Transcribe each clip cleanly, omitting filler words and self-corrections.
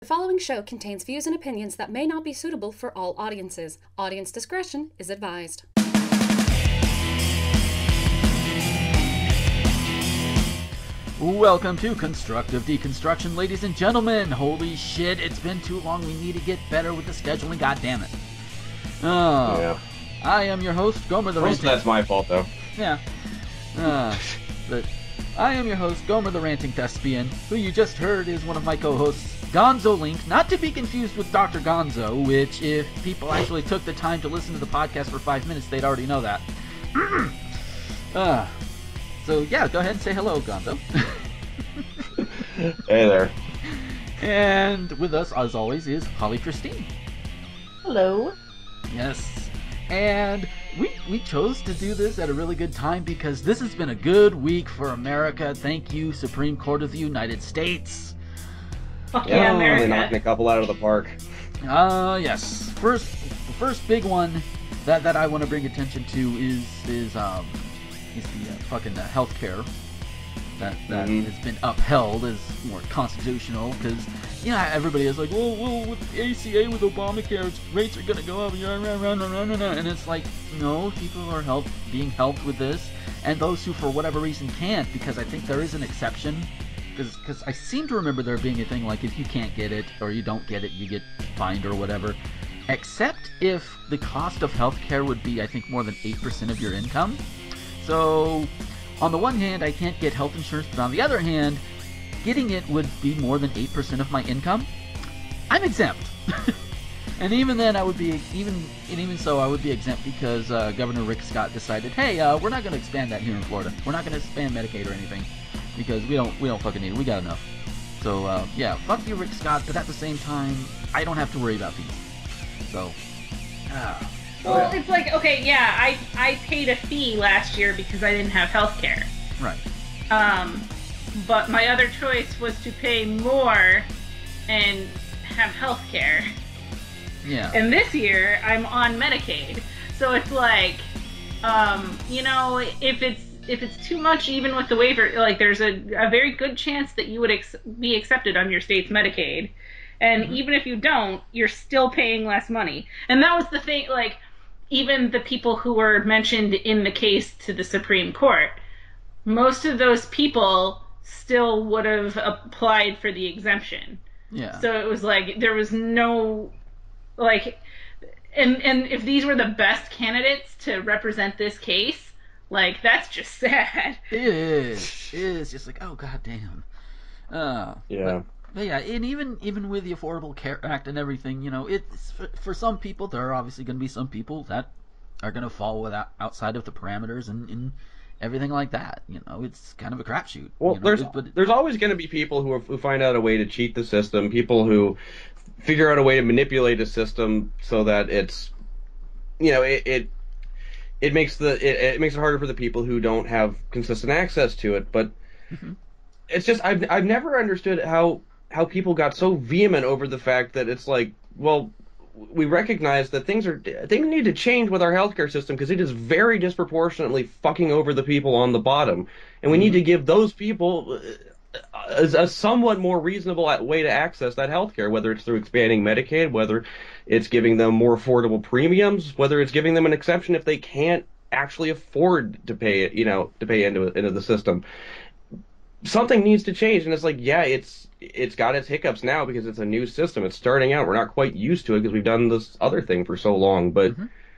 The following show contains views and opinions that may not be suitable for all audiences. Audience discretion is advised. Welcome to Constructive Deconstruction, ladies and gentlemen. Holy shit, it's been too long. We need to get better with the scheduling, goddammit. Oh, yeah. I am your host, Gomer the Ranting... That's my fault, though. Yeah. But I am your host, Gomer the Ranting Thespian, who you just heard is one of my co-hosts, Gonzo Link, not to be confused with Dr. Gonzo, which, if people actually took the time to listen to the podcast for 5 minutes, they'd already know that. So, yeah, go ahead and say hello, Gonzo. Hey there. And with us, as always, is Holly Christine. Hello. Yes. And we chose to do this at a really good time because this has been a good week for America. Thank you, Supreme Court of the United States. Fuck yeah, America. Really knocking a couple out of the park. Yes. The first big one that I want to bring attention to is the fucking healthcare that has been upheld as more constitutional, because everybody is like, well, with ACA, with Obamacare, rates are gonna go up, and it's like, no, people are being helped with this, and those who for whatever reason can't, because I think there is an exception, because I seem to remember there being a thing like, if you can't get it or you don't get it, you get fined or whatever, except if the cost of healthcare would be, I think, more than 8% of your income. So, on the one hand, I can't get health insurance, but on the other hand, getting it would be more than 8% of my income. I'm exempt. And even then, I would be even so, I would be exempt because Governor Rick Scott decided, hey, we're not going to expand that here in Florida. We're not going to expand Medicaid or anything because we don't fucking need it. We got enough. So yeah, fuck you, Rick Scott. But at the same time, I don't have to worry about these. So. Well, it's like, okay, yeah, I paid a fee last year because I didn't have health care. Right. But my other choice was to pay more and have health care. Yeah. And this year, I'm on Medicaid. So it's like, if it's too much, even with the waiver, like, there's a very good chance that you would be accepted on your state's Medicaid. And even if you don't, you're still paying less money. And that was the thing, like, even the people who were mentioned in the case to the Supreme Court, most of those people still would have applied for the exemption. Yeah. So it was like, there was no, like, and if these were the best candidates to represent this case, like, that's just sad. It is. It is just like, oh, goddamn. Yeah. But yeah, and even with the Affordable Care Act and everything, it's for some people, there are obviously going to be some people that are going to fall outside of the parameters and everything like that. It's kind of a crapshoot. Well, there's always going to be people who find out a way to cheat the system, people who figure out a way to manipulate a system so that it's, it makes it harder for the people who don't have consistent access to it. But it's just I've never understood how people got so vehement over the fact that it's like, well, we recognize that things need to change with our healthcare system because it is very disproportionately fucking over the people on the bottom, and we need to give those people a somewhat more reasonable way to access that healthcare, whether it's through expanding Medicaid, whether it's giving them more affordable premiums, whether it's giving them an exception if they can't actually afford to pay into the system. Something needs to change, and it's like, yeah, it's got its hiccups now because it's a new system. It's starting out. We're not quite used to it because we've done this other thing for so long, but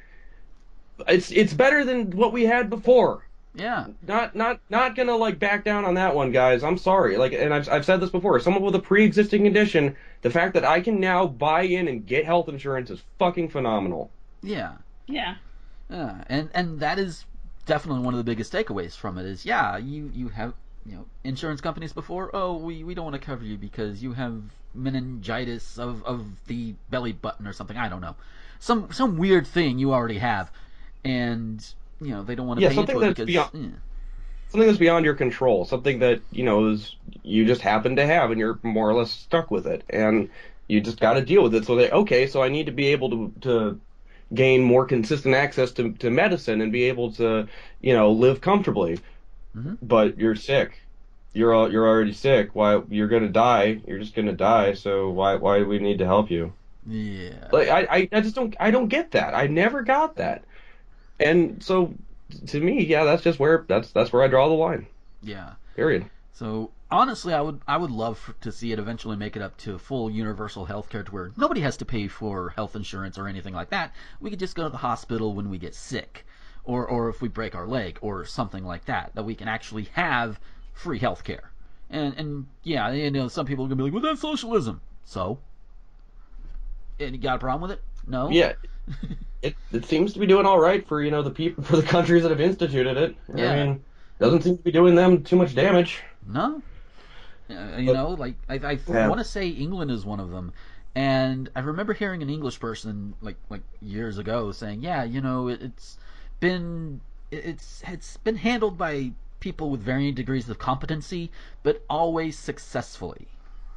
it's better than what we had before. Yeah. Not gonna like back down on that one, guys. I'm sorry. Like, and I've said this before. Someone with a pre-existing condition, the fact that I can now buy in and get health insurance is fucking phenomenal. Yeah. Yeah. And that is definitely one of the biggest takeaways from it is, yeah, you have insurance companies before, we don't want to cover you because you have meningitis of the belly button or something. I don't know. Some weird thing you already have. And, they don't want to pay into it because... Something that's beyond your control. Something that, you just happen to have and you're more or less stuck with it. And you just got to deal with it. So I need to be able to gain more consistent access to medicine and be able to, live comfortably. But you're sick. you're already sick. Why you're gonna die? You're just gonna die. So why do we need to help you? Yeah. Like I just don't get that. I never got that. And so to me, yeah, that's where I draw the line. Yeah. Period. So honestly, I would love to see it eventually make it up to full universal health care to where nobody has to pay for health insurance or anything like that. We could just go to the hospital when we get sick, or if we break our leg or something like that. That we can actually have free health care. And yeah, some people are gonna be like, well, that's socialism. So, and you got a problem with it? No. Yeah. It seems to be doing all right for the countries that have instituted it. Yeah. I mean, doesn't seem to be doing them too much damage. No. Like I Yeah. want to say England is one of them, and I remember hearing an English person like years ago saying, yeah, it's been handled by people with varying degrees of competency, but always successfully.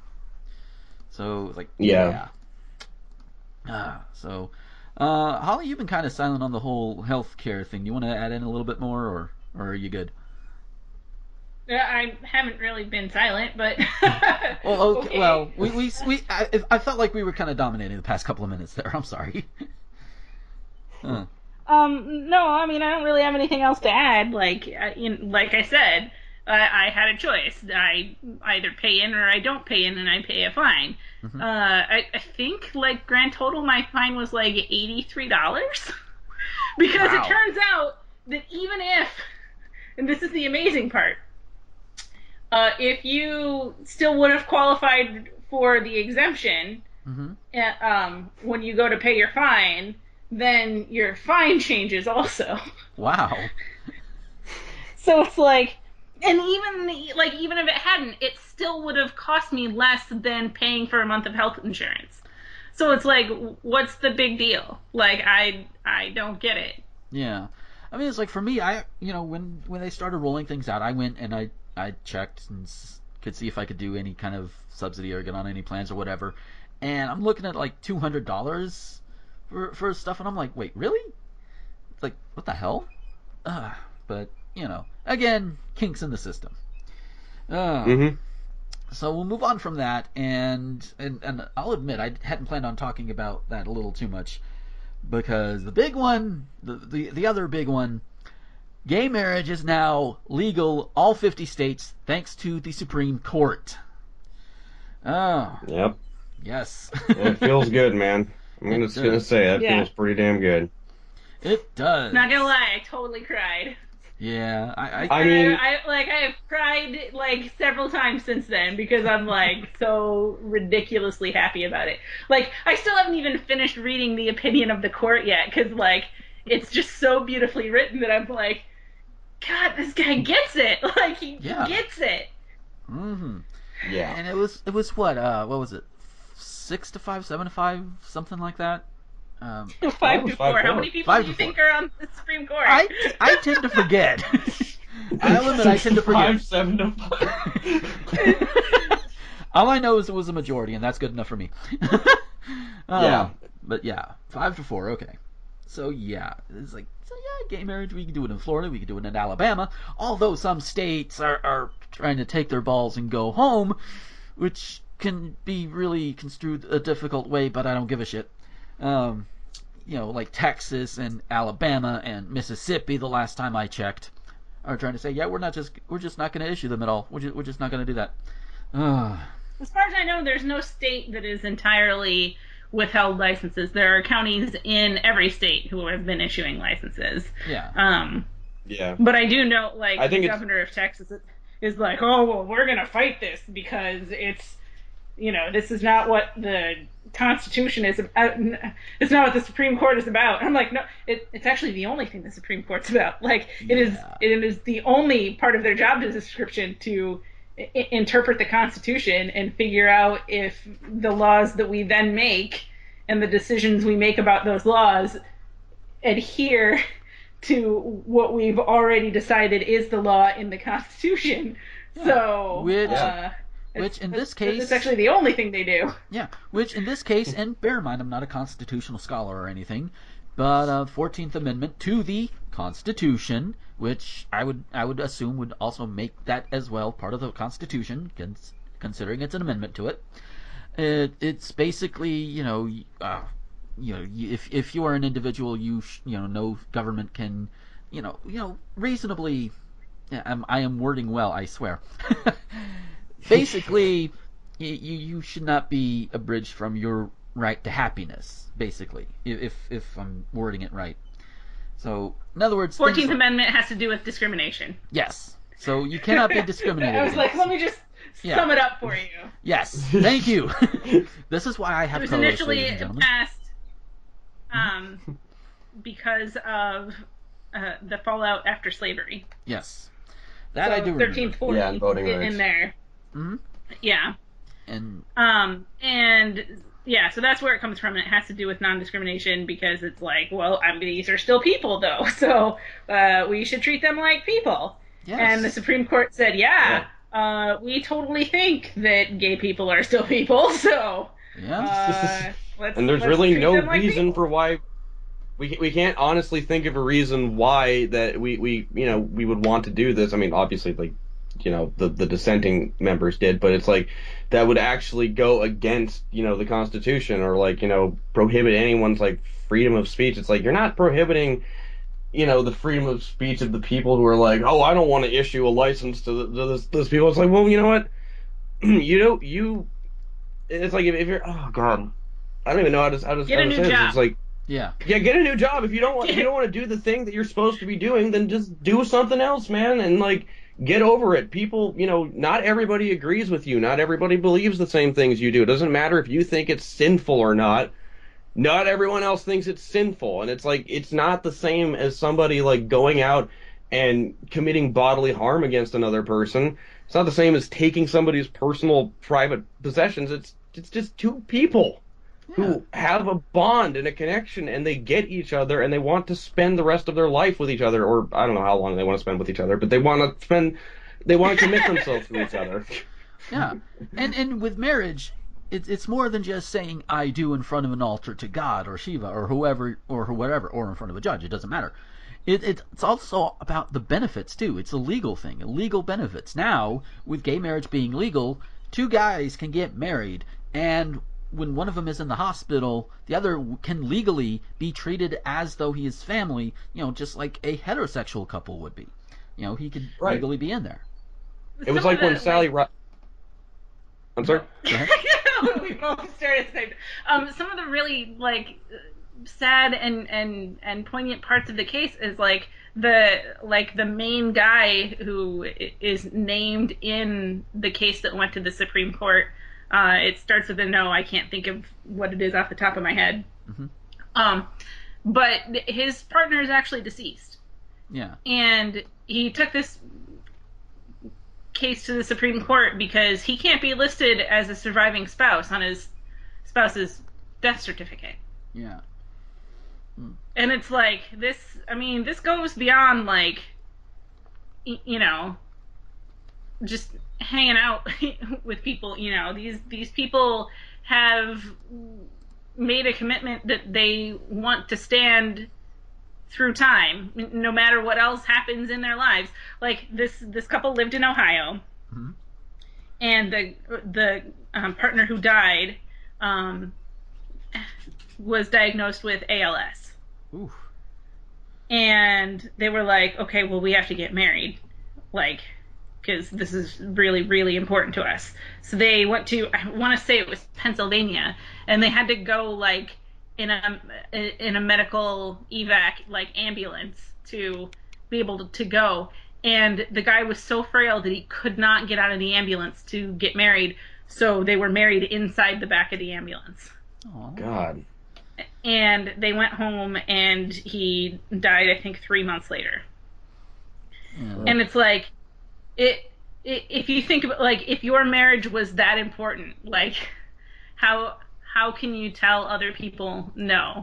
So like Yeah. Holly, you've been kind of silent on the whole healthcare thing. Do you want to add in a little bit more, or are you good? I haven't really been silent, but Well, okay. Okay. Well, I felt like we were kind of dominating the past couple of minutes there. I'm sorry. Huh. No, I mean, I don't really have anything else to add. Like I said, I had a choice. I either pay in or I don't pay in, and I pay a fine. Mhm. I think like grand total, my fine was like $83 because Wow. it turns out that even if, and this is the amazing part, if you still would have qualified for the exemption, Mhm. when you go to pay your fine, then your fine changes also. Wow. So it's like, and even if it hadn't, it still would have cost me less than paying for a month of health insurance. So it's like, what's the big deal? Like, I don't get it. Yeah. I mean, it's like for me, when they started rolling things out, I went and I checked and could see if I could do any kind of subsidy or get on any plans or whatever. And I'm looking at like $200 for stuff, and I'm like, wait, really? Like, what the hell? But again, kinks in the system. Mm-hmm. So we'll move on from that, and I'll admit I hadn't planned on talking about that a little too much, because the big one, the other big one, gay marriage is now legal all 50 states thanks to the Supreme Court. Oh, Yep. yes. It feels good, man. I'm just gonna say that Yeah. feels pretty damn good. It does. Not gonna lie, I totally cried. Yeah, I mean, I've cried like several times since then because I'm like so ridiculously happy about it. Like, I still haven't even finished reading the opinion of the court yet because like it's just so beautifully written that I'm like, God, this guy gets it. Like, he Yeah. gets it. mm-hmm. yeah. And it was what was it, 6-5, 7-5, something like that. 5 to 4. How many people 5 do you to 4. think are on the Supreme Court? I tend to forget. I'll admit I tend to forget. 7 to 5. All I know is it was a majority, and that's good enough for me. Yeah. But yeah, 5 to 4. Okay. So yeah, gay marriage. We can do it in Florida. We can do it in Alabama. Although some states are trying to take their balls and go home, which can be really construed a difficult way. But I don't give a shit. Like Texas and Alabama and Mississippi, the last time I checked, are trying to say, yeah, we're just not going to issue them at all. We're just not going to do that. As far as I know, there's no state that is entirely withheld licenses. There are counties in every state who have been issuing licenses. Yeah. Yeah. But I do know, like, I think the it's- governor of Texas is like, oh, well, we're going to fight this because it's, this is not what the Constitution is about. It's not what the Supreme Court is about. I'm like, no, it's actually the only thing the Supreme Court's about. Like, it is the only part of their job description to interpret the Constitution and figure out if the laws that we then make and the decisions we make about those laws adhere to what we've already decided is the law in the Constitution. Yeah. So, Which in this case, it's actually the only thing they do. yeah, which in this case, and bear in mind, I'm not a constitutional scholar or anything, But 14th Amendment to the Constitution, which I would assume would also make that as well part of the Constitution, considering it's an amendment to it. It's basically, if you are an individual, no government can, reasonably. I am wording well, I swear. Basically, you should not be abridged from your right to happiness. Basically, if I'm wording it right. So, in other words, 14th Amendment has to do with discrimination. Yes. So you cannot be discriminated I was against. let me just sum it up for you. Yes. Thank you. This is why I have It was co-hosts, initially ladies and gentlemen. passed because of the fallout after slavery. Yes. That so I do 13th, 14th Yeah, voting in rights. there. Mm-hmm. Yeah. And so that's where it comes from. And it has to do with non-discrimination because it's like, well, these are still people though, so we should treat them like people. yes. And the Supreme Court said, we totally think that gay people are still people, so Yes. And there's let's really treat no them like reason people. for why we can't honestly think of a reason why that we would want to do this. I mean, obviously, like, the dissenting members did, but it's like that would actually go against, the Constitution or like, prohibit anyone's like freedom of speech. It's like you're not prohibiting, the freedom of speech of the people who are like, oh, I don't want to issue a license to those people. It's like, well, you know what? It's like if you're, oh God, I don't even know how to Get a new say this. job. It's like, Yeah. get a new job. If you don't want to do the thing that you're supposed to be doing, then just do something else, man, and like get over it. People, not everybody agrees with you. Not everybody believes the same things you do. It doesn't matter if you think it's sinful or not. Not everyone else thinks it's sinful, and it's like it's not the same as somebody like going out and committing bodily harm against another person. It's not the same as taking somebody's personal private possessions. It's just two people who have a bond and a connection, and they get each other, and they want to spend the rest of their life with each other, or I don't know how long they want to spend with each other, but they want to commit themselves to each other. Yeah. And with marriage, it's more than just saying I do in front of an altar to God or Shiva or whoever or whatever, or in front of a judge. It doesn't matter. It's also about the benefits too. It's a legal thing, legal benefits. Now, with gay marriage being legal, two guys can get married, and when one of them is in the hospital, the other can legally be treated as though he is family, just like a heterosexual couple would be. He could legally be in there. It was like when Sally. I'm sorry. Go ahead. We both started at the same time. Some of the really sad and poignant parts of the case is the main guy who is named in the case that went to the Supreme Court. It starts with a no. I can't think of what it is off the top of my head. Mm-hmm. But his partner is actually deceased. Yeah. And he took this case to the Supreme Court because he can't be listed as a surviving spouse on his spouse's death certificate. Yeah. And it's like this. I mean, this goes beyond just hanging out with people. These people have made a commitment that they want to stand through time, no matter what else happens in their lives. Like this couple lived in Ohio, mm-hmm. and the partner who died was diagnosed with ALS. Oof. And they were like, okay, well, we have to get married, because this is really, really important to us. So they went to, I want to say it was Pennsylvania, and they had to go in a medical evac ambulance to be able to go. And the guy was so frail that he could not get out of the ambulance to get married, so they were married inside the back of the ambulance. Oh God. And they went home, and he died, I think, 3 months later. Yeah. And it's if you think about, if your marriage was that important, how can you tell other people no?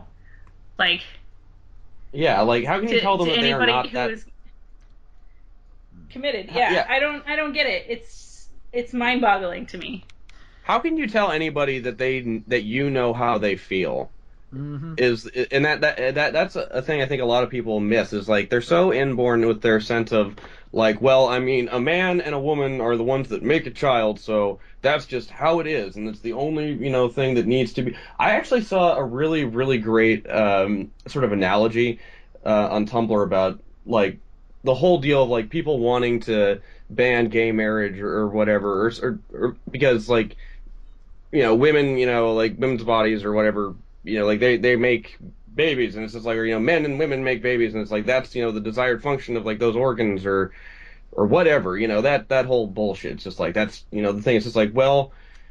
Yeah, how can you tell them that they are not that? Who's committed? Yeah, I don't get it. It's mind-boggling to me. How can you tell anybody that how they feel and that's a thing I think a lot of people miss is like they're so inborn with their sense of like, well, I mean, a man and a woman are the ones that make a child, so that's just how it is, and it's the only thing that needs to be. I actually saw a really really great sort of analogy on Tumblr about like the whole deal of like people wanting to ban gay marriage or whatever, or because like women, like women's bodies or whatever, like they make babies, and it's just like, or, men and women make babies, and it's like that's the desired function of like those organs or whatever, that whole bullshit. It's just like that's the thing. It's just like, well,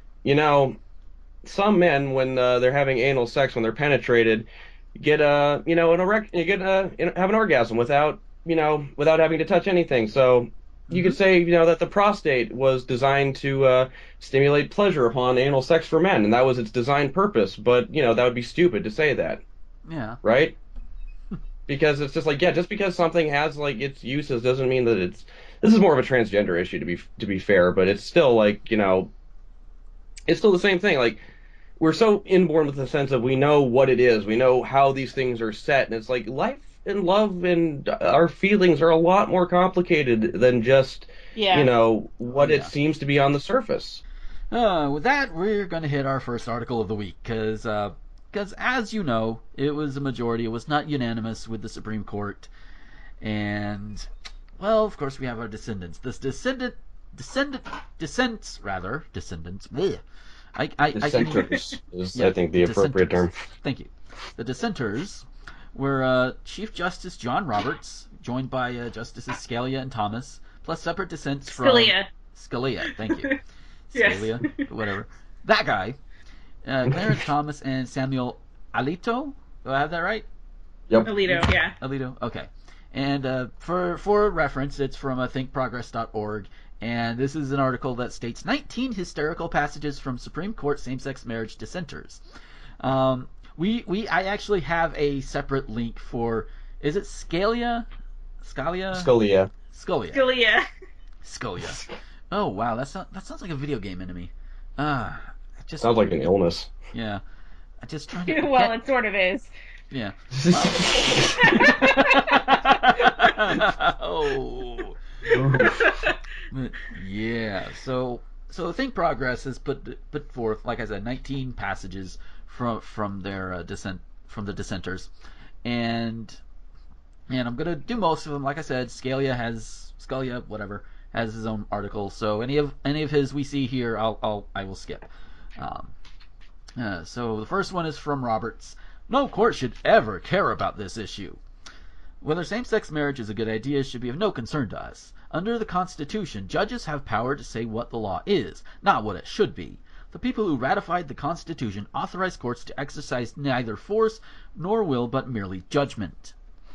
some men when they're having anal sex, when they're penetrated, get an have an orgasm without having to touch anything. So you could say, that the prostate was designed to stimulate pleasure upon anal sex for men, and that was its design purpose. But, that would be stupid to say that. Yeah. Right? Because it's just like, yeah, just because something has, like, its uses doesn't mean that it's... This is more of a transgender issue, to be fair, but it's still, like, it's still the same thing. Like, we're so inborn with the sense of we know what it is. We know how these things are set, and it's like life and love and our feelings are a lot more complicated than just what it seems to be on the surface. With that, we're going to hit our first article of the week because as you know, it was a majority. It was not unanimous with the Supreme Court, and well, of course, we have our descendants. This descendants. Bleh. Dissenters is, I think, the appropriate term. Thank you. The dissenters were Chief Justice John Roberts, joined by Justices Scalia and Thomas, plus separate dissents from... Scalia, thank you. Yes. Scalia, whatever. That guy. Clarence Thomas and Samuel Alito. Do I have that right? Yep. Alito, yeah. Alito, okay. And for reference, it's from thinkprogress.org, and this is an article that states 19 hysterical passages from Supreme Court same-sex marriage dissenters. I actually have a separate link for, is it Scalia? Scalia. Oh wow, that sounds like a video game enemy. Just sounds like an illness. Yeah, I just trying to. Well, it sort of is. Yeah. Oh. Yeah. So Think Progress has put forth, like I said, 19 passages from their the dissenters, and I'm gonna do most of them. Like I said, Scalia has his own article. So any of his we see here, I will skip. So the first one is from Roberts. No court should ever care about this issue. Whether same-sex marriage is a good idea should be of no concern to us. Under the Constitution, judges have power to say what the law is, not what it should be. The people who ratified the Constitution authorized courts to exercise neither force nor will, but merely judgment.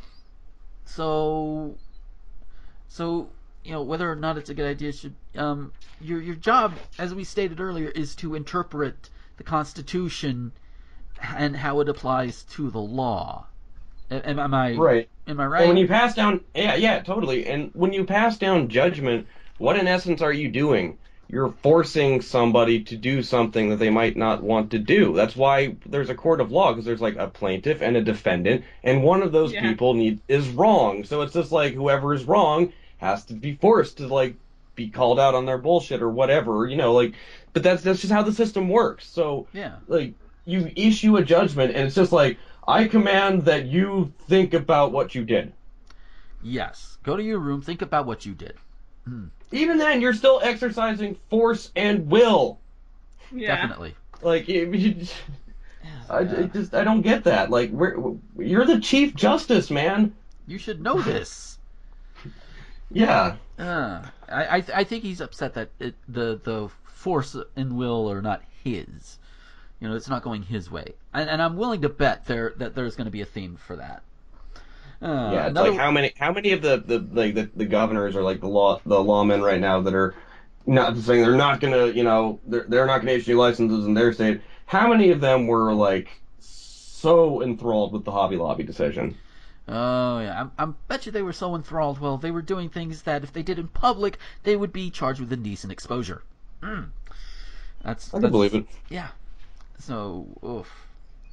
So whether or not it's a good idea should your job, as we stated earlier, is to interpret the Constitution and how it applies to the law. Am I right? Am I right? And when you pass down, yeah, totally. And when you pass down judgment, what in essence are you doing? You're forcing somebody to do something that they might not want to do. That's why there's a court of law, because there's like a plaintiff and a defendant, and one of those people is wrong. So it's just like whoever is wrong has to be forced to like be called out on their bullshit or whatever, but that's just how the system works. So like you issue a judgment and it's just like, I command that you think about what you did. Yes. Go to your room, think about what you did. Even then, you're still exercising force and will. Yeah. Definitely. Like, I don't get that. Like, you're the Chief Justice, man. You should know this. Yeah. I think he's upset that the force and will are not his. It's not going his way, and I'm willing to bet that there's going to be a theme for that. It's like how many of the governors or like the lawmen right now that are not saying they're not going to they're not going to issue licenses in their state. How many of them were like so enthralled with the Hobby Lobby decision? Oh yeah, I bet you they were so enthralled. Well, they were doing things that if they did in public, they would be charged with indecent exposure. I can believe it. Yeah. So, oof.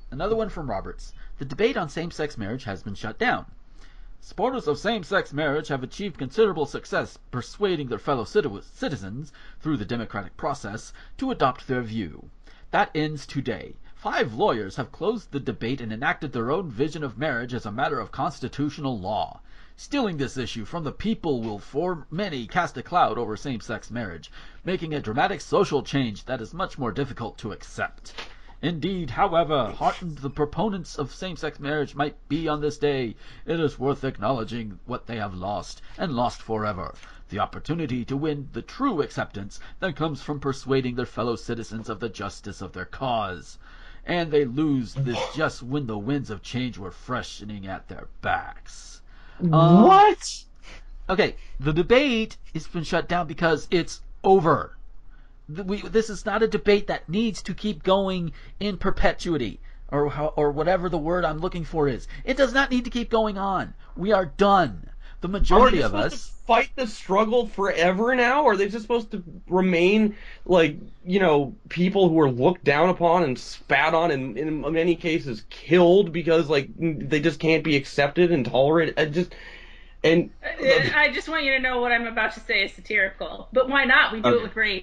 Another one from Roberts. The debate on same-sex marriage has been shut down. Supporters of same-sex marriage have achieved considerable success persuading their fellow citizens, through the democratic process, to adopt their view. That ends today. 5 lawyers have closed the debate and enacted their own vision of marriage as a matter of constitutional law. Stealing this issue from the people will for many cast a cloud over same-sex marriage, making a dramatic social change that is much more difficult to accept. Indeed, however heartened the proponents of same-sex marriage might be on this day, it is worth acknowledging what they have lost, and lost forever, the opportunity to win the true acceptance that comes from persuading their fellow citizens of the justice of their cause. And they lose this just when the winds of change were freshening at their backs. What? Okay, the debate has been shut down because it's over. This is not a debate that needs to keep going in perpetuity, or whatever the word I'm looking for is. It does not need to keep going on. We are done. The majority of us to fight the struggle forever now, or are they just supposed to remain like, you know, people who are looked down upon and spat on, and in many cases killed because like they just can't be accepted and tolerated? I just want you to know what I'm about to say is satirical, but why not? We do it with race.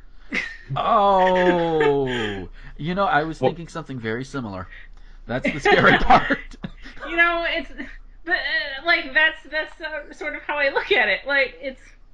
Oh, you know, I was thinking something very similar. That's the scary part. You know, but like that's sort of how I look at it. Like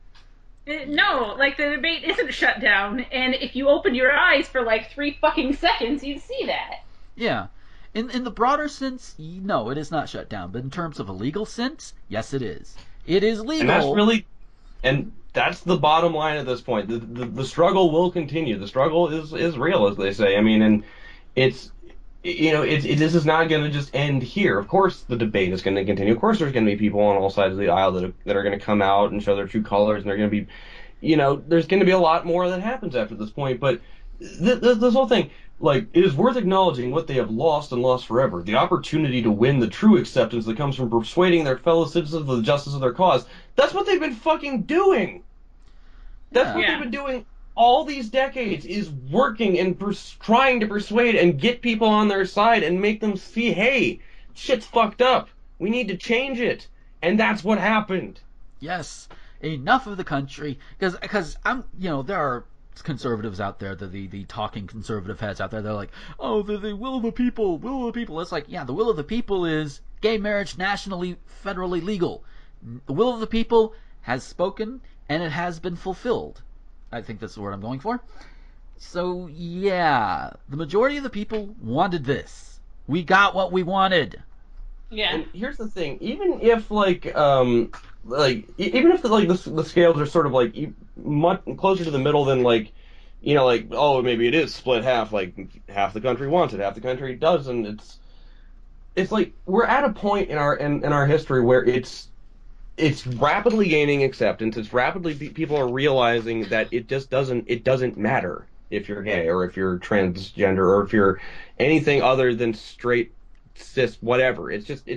no, like the debate isn't shut down, and if you open your eyes for like 3 fucking seconds, you'd see that. Yeah. In the broader sense, no, it is not shut down. But in terms of a legal sense, yes, it is. It is legal. And that's the bottom line at this point. The struggle will continue. The struggle is real, as they say. I mean, and it's, you know, this is not going to just end here. Of course, the debate is going to continue. Of course, there's going to be people on all sides of the aisle that are going to come out and show their true colors, and they're going to be, you know, there's going to be a lot more that happens after this point. But this whole thing, like, it is worth acknowledging what they have lost and lost forever. The opportunity to win the true acceptance that comes from persuading their fellow citizens of the justice of their cause. That's what they've been fucking doing. That's what they've been doing all these decades, is working and trying to persuade and get people on their side and make them see, hey, shit's fucked up. We need to change it. And that's what happened. Yes. Enough of the country. Because I'm, you know, there are conservatives out there, the talking conservative heads out there, they're like, oh, the will of the people, will of the people. It's like, yeah, the will of the people is gay marriage nationally, federally legal. The will of the people has spoken, and it has been fulfilled. I think that's the word I'm going for. So, yeah, the majority of the people wanted this. We got what we wanted. Yeah. And here's the thing, even if even if the scales are sort of like much closer to the middle than like, you know, like, oh, maybe it is split half, like half the country wants it, half the country doesn't. It's like we're at a point in our history where it's rapidly gaining acceptance. It's rapidly people are realizing that it doesn't matter if you're gay or if you're transgender or if you're anything other than straight, cis, whatever.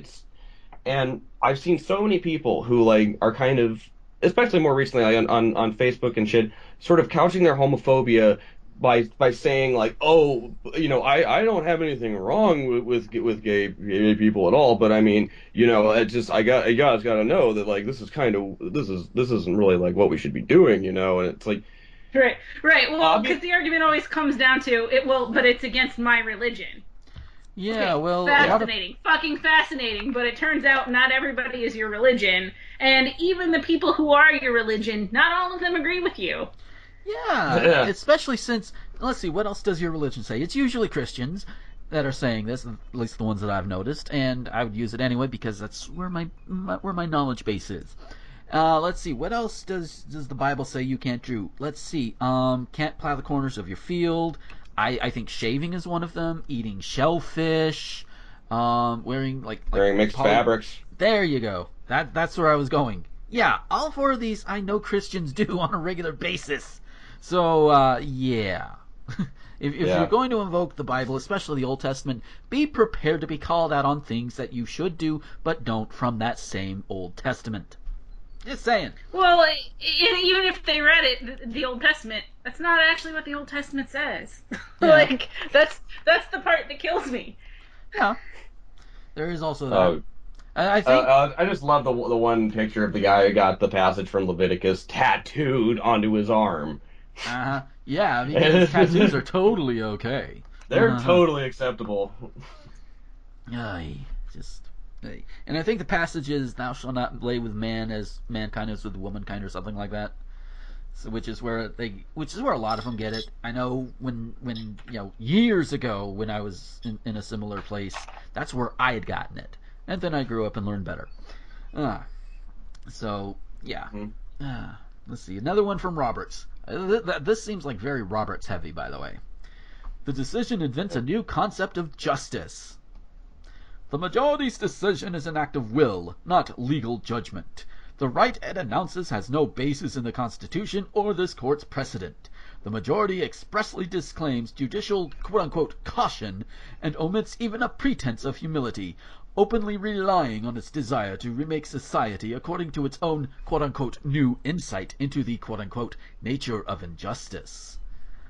And I've seen so many people who like are kind of, especially more recently like, on Facebook and shit, sort of couching their homophobia by saying like, oh, you know, I don't have anything wrong with gay people at all, but I mean, you know, you guys got to know that like this isn't really like what we should be doing, you know, and it's like. Right. Well, because the argument always comes down to but it's against my religion. Yeah, okay, well, fascinating, fucking fascinating. But it turns out not everybody is your religion, and even the people who are your religion, not all of them agree with you. Yeah, especially since, let's see, what else does your religion say? It's usually Christians that are saying this, at least the ones that I've noticed, and I would use it anyway because that's where my knowledge base is. Let's see, what else does the Bible say you can't do? Let's see, can't plow the corners of your field. I think shaving is one of them. Eating shellfish, wearing mixed fabrics. There you go. That's where I was going. Yeah, all 4 of these I know Christians do on a regular basis. So yeah. If you're going to invoke the Bible, especially the Old Testament, be prepared to be called out on things that you should do but don't from that same Old Testament. Just saying. Well, even if they read it, the Old Testament, that's not actually what the Old Testament says. Yeah. Like, that's the part that kills me. Yeah. There is also that. Oh, I think. I just love the one picture of the guy who got the passage from Leviticus tattooed onto his arm. Yeah, because tattoos are totally okay. They're totally acceptable. Aye, just. Aye. And I think the passage is, "Thou shalt not lay with man as mankind is with womankind," or something like that. So, which is where a lot of them get it. I know when years ago when I was in a similar place, that's where I had gotten it, and then I grew up and learned better. So yeah. Let's see, another one from Roberts. This seems like very Roberts heavy, by the way. The decision invents a new concept of justice. The majority's decision is an act of will, not legal judgment. The right it announces has no basis in the Constitution or this court's precedent. The majority expressly disclaims judicial quote-unquote caution and omits even a pretense of humility, openly relying on its desire to remake society according to its own quote-unquote new insight into the quote-unquote nature of injustice.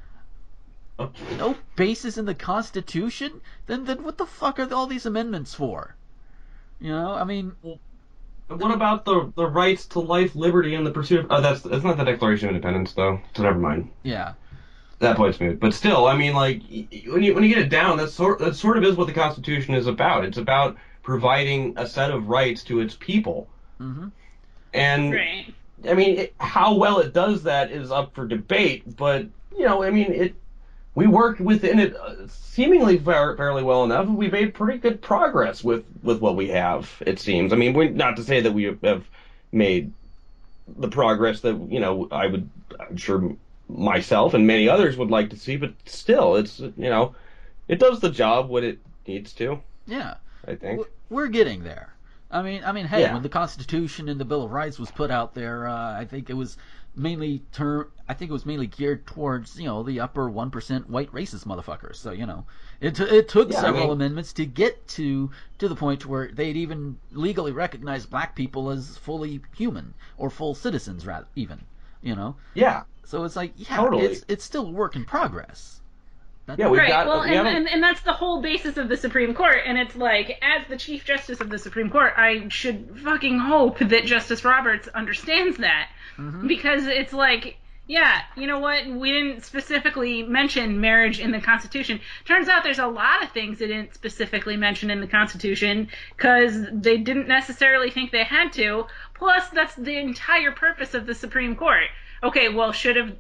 No basis in the Constitution? Then what the fuck are all these amendments for? I mean... What about the rights to life, liberty, and the pursuit of... that's not the Declaration of Independence, though, so never mind. Yeah. That point's moot. But still, I mean, like, when you get it down, that sort of is what the Constitution is about. It's about providing a set of rights to its people. Mm-hmm. And, right. I mean, how well it does that is up for debate, but, I mean, we work within it seemingly fairly well enough, and we've made pretty good progress with what we have, it seems. I mean, not to say that we have made the progress that, I'm sure myself and many others would like to see, but still, it's, it does the job what it needs to. Yeah. I think. We're getting there. I mean, hey, yeah. When the Constitution and the Bill of Rights was put out there, I think it was mainly geared towards the upper 1% white racist motherfuckers. So it took several amendments to get to the point where they'd even legally recognize black people as fully human or full citizens, rather even. Yeah. So it's like totally. It's still a work in progress. And that's the whole basis of the Supreme Court. And it's like, as the Chief Justice of the Supreme Court, I should fucking hope that Justice Roberts understands that. Mm-hmm. Because it's like, yeah, you know what? We didn't specifically mention marriage in the Constitution. Turns out there's a lot of things they didn't specifically mention in the Constitution because they didn't necessarily think they had to. Plus, that's the entire purpose of the Supreme Court. Okay, well,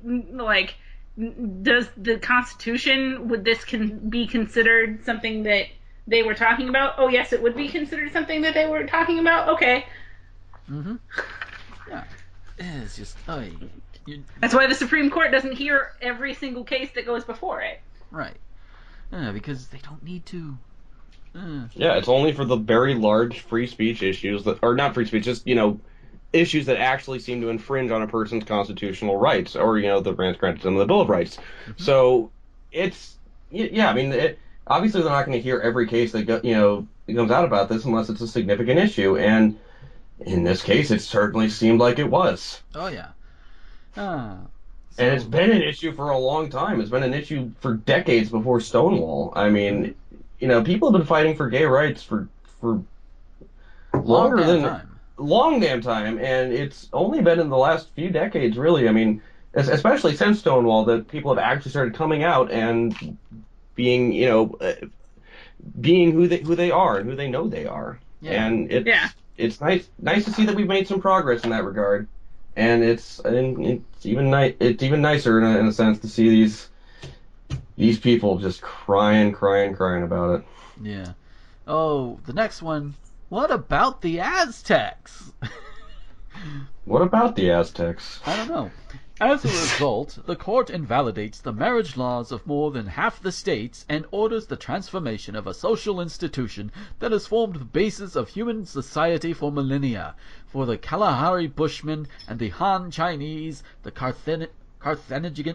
does the Constitution, would this be considered something that they were talking about? Oh, yes, it would be considered something that they were talking about? Okay. Mm-hmm. Yeah. It's just... That's why the Supreme Court doesn't hear every single case that goes before it. Right. Because they don't need to. Yeah, it's only for the very large free speech issues or not free speech, just, issues that actually seem to infringe on a person's constitutional rights, or the granted some of the Bill of Rights. Mm-hmm. So it's I mean, obviously they're not going to hear every case that comes out about this unless it's a significant issue, and in this case, it certainly seemed like it was. Oh yeah. And it's been an issue for a long time. It's been an issue for decades before Stonewall. I mean, people have been fighting for gay rights for longer than time. Long damn time, and it's only been in the last few decades, really. I mean, especially since Stonewall, that people have actually started coming out and being, being who they are and who they know they are. Yeah. And it's nice to see that we've made some progress in that regard. And it's even nicer in a sense to see these people just crying about it. Yeah. Oh, the next one. What about the Aztecs? What about the Aztecs? I don't know. As a result, the court invalidates the marriage laws of more than half the states and orders the transformation of a social institution that has formed the basis of human society for millennia. For the Kalahari Bushmen and the Han Chinese, the Carthaginians.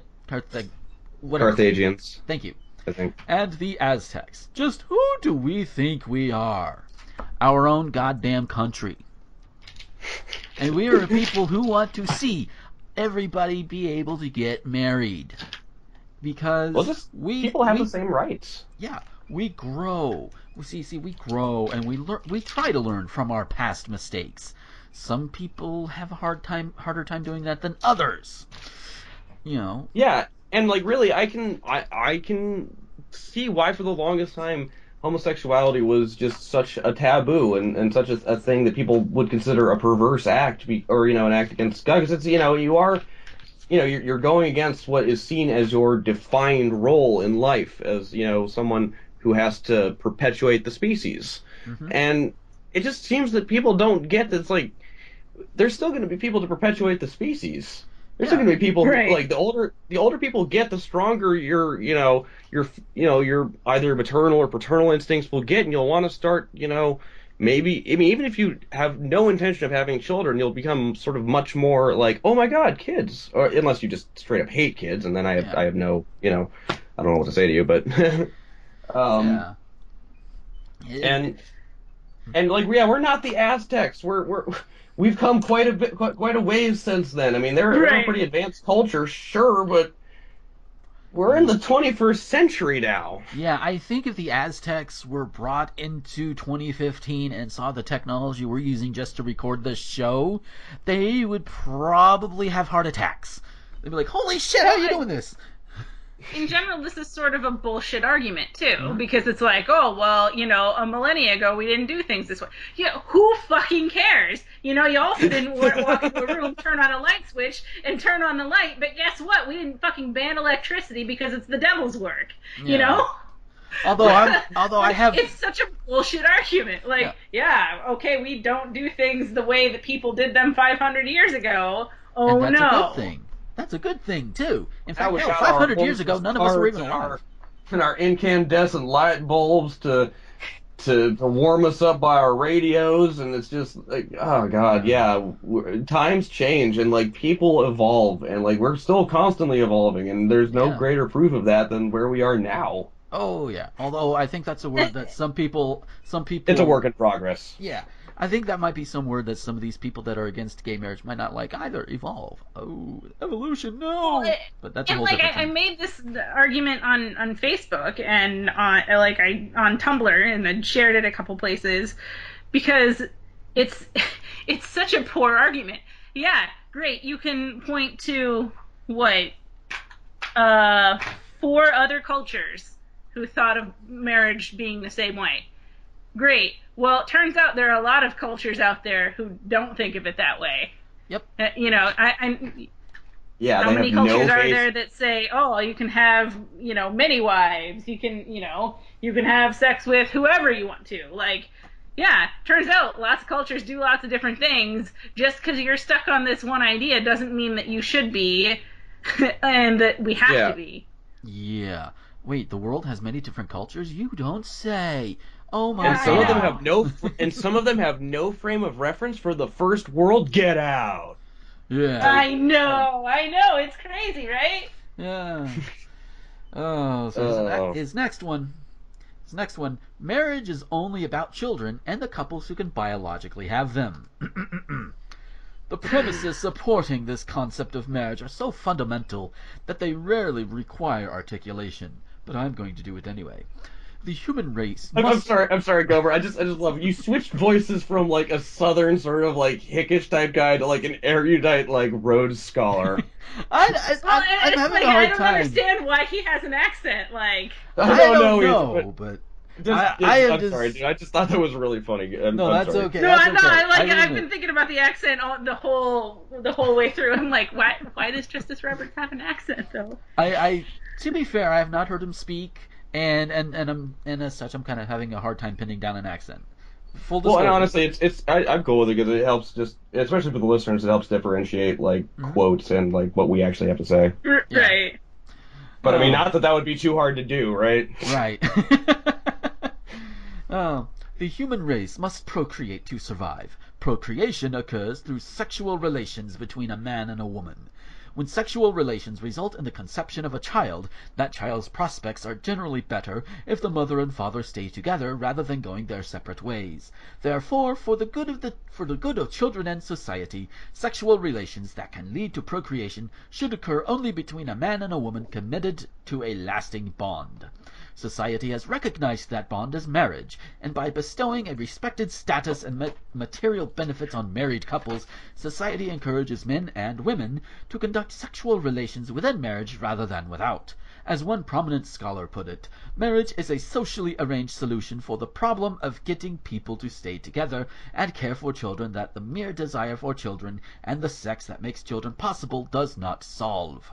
Thank you. I think. And the Aztecs. Just who do we think we are? Our own goddamn country. And we are people who want to see everybody be able to get married. Because people have the same rights. Yeah. we grow. We grow, and we try to learn from our past mistakes. Some people have a harder time doing that than others. You know. Yeah, and like really, I can see why for the longest time homosexuality was just such a taboo and such a thing that people would consider a perverse act, or an act against God, because it's you're going against what is seen as your defined role in life as someone who has to perpetuate the species. Mm-hmm. And it just seems that people don't get that. It's like there's still going to be people to perpetuate the species. There's still going to be people right. like the older people get, the stronger your either maternal or paternal instincts will get, and you'll want to start maybe, I mean, even if you have no intention of having children, you'll become sort of much more like, oh my God, kids, or unless you just straight up hate kids, and then I have no, I don't know what to say to you, but Yeah. and like, yeah, we're not the Aztecs. We've come quite a ways since then. I mean, they're a pretty advanced culture, sure, but we're in the 21st century now. Yeah, I think if the Aztecs were brought into 2015 and saw the technology we're using just to record this show, they would probably have heart attacks. They'd be like, holy shit, how are you doing this? In general, this is sort of a bullshit argument, too, because it's like, oh, well, a millennia ago, we didn't do things this way. Yeah, who fucking cares? You also didn't walk into a room, turn on a light switch, and turn on the light, but guess what? We didn't fucking ban electricity because it's the devil's work, you know? Although I have... It's such a bullshit argument. Like, okay, we don't do things the way that people did them 500 years ago. Oh, and that's no. a good thing. That's a good thing, too. In fact, 500 years ago, none of us were even alive. And our incandescent light bulbs to warm us up by our radios, and it's just like, oh God, yeah, times change, and like people evolve, and like we're still constantly evolving, and there's no greater proof of that than where we are now. Oh yeah, although I think that's a word that some people. It's a work in progress. Yeah. I think that might be some word that some of these people that are against gay marriage might not like either. Evolve. Oh, evolution, no. Well, but that's a whole different thing. I made this argument on Facebook and on Tumblr, and I shared it a couple places because it's such a poor argument. Yeah, great. You can point to 4 other cultures who thought of marriage being the same way. Great. Well, it turns out there are a lot of cultures out there who don't think of it that way. Yep. How many cultures are there that say, oh, you can have, many wives, you can have sex with whoever you want to. Like, yeah, turns out lots of cultures do lots of different things. Just because you're stuck on this one idea doesn't mean that you should be and that we have to be. Yeah. Wait, the world has many different cultures? You don't say. Oh my and some God. of them have no frame of reference for the first world. Get out. Yeah. I know, it's crazy, right? Yeah. Oh, so his next one. Marriage is only about children and the couples who can biologically have them. The premises supporting this concept of marriage are so fundamental that they rarely require articulation, but I'm going to do it anyway. The human race must... I'm sorry, Gover. I just love it. You switched voices from like a southern sort of like hickish type guy to like an erudite like Rhodes scholar. I'm having a hard time. I don't understand why he has an accent. Like I don't know, but I'm sorry, dude. I just thought that was really funny. That's sorry. okay. No, that's okay. I've been thinking about the accent the whole way through. I'm like, why does Justice Roberts have an accent though? To be fair, I have not heard him speak. And as such, I'm kind of having a hard time pinning down an accent. Full disclosure. Well, and honestly, I'm cool with it because it helps especially for the listeners, it helps differentiate like quotes and like what we actually have to say. Right. But I mean, not that would be too hard to do, right? Right. The human race must procreate to survive. Procreation occurs through sexual relations between a man and a woman. When sexual relations result in the conception of a child, that child's prospects are generally better if the mother and father stay together rather than going their separate ways. Therefore, for the good of children and society, sexual relations that can lead to procreation should occur only between a man and a woman committed to a lasting bond. Society has recognized that bond as marriage, and by bestowing a respected status and material benefits on married couples, society encourages men and women to conduct sexual relations within marriage rather than without. As one prominent scholar put it, marriage is a socially arranged solution for the problem of getting people to stay together and care for children that the mere desire for children and the sex that makes children possible does not solve.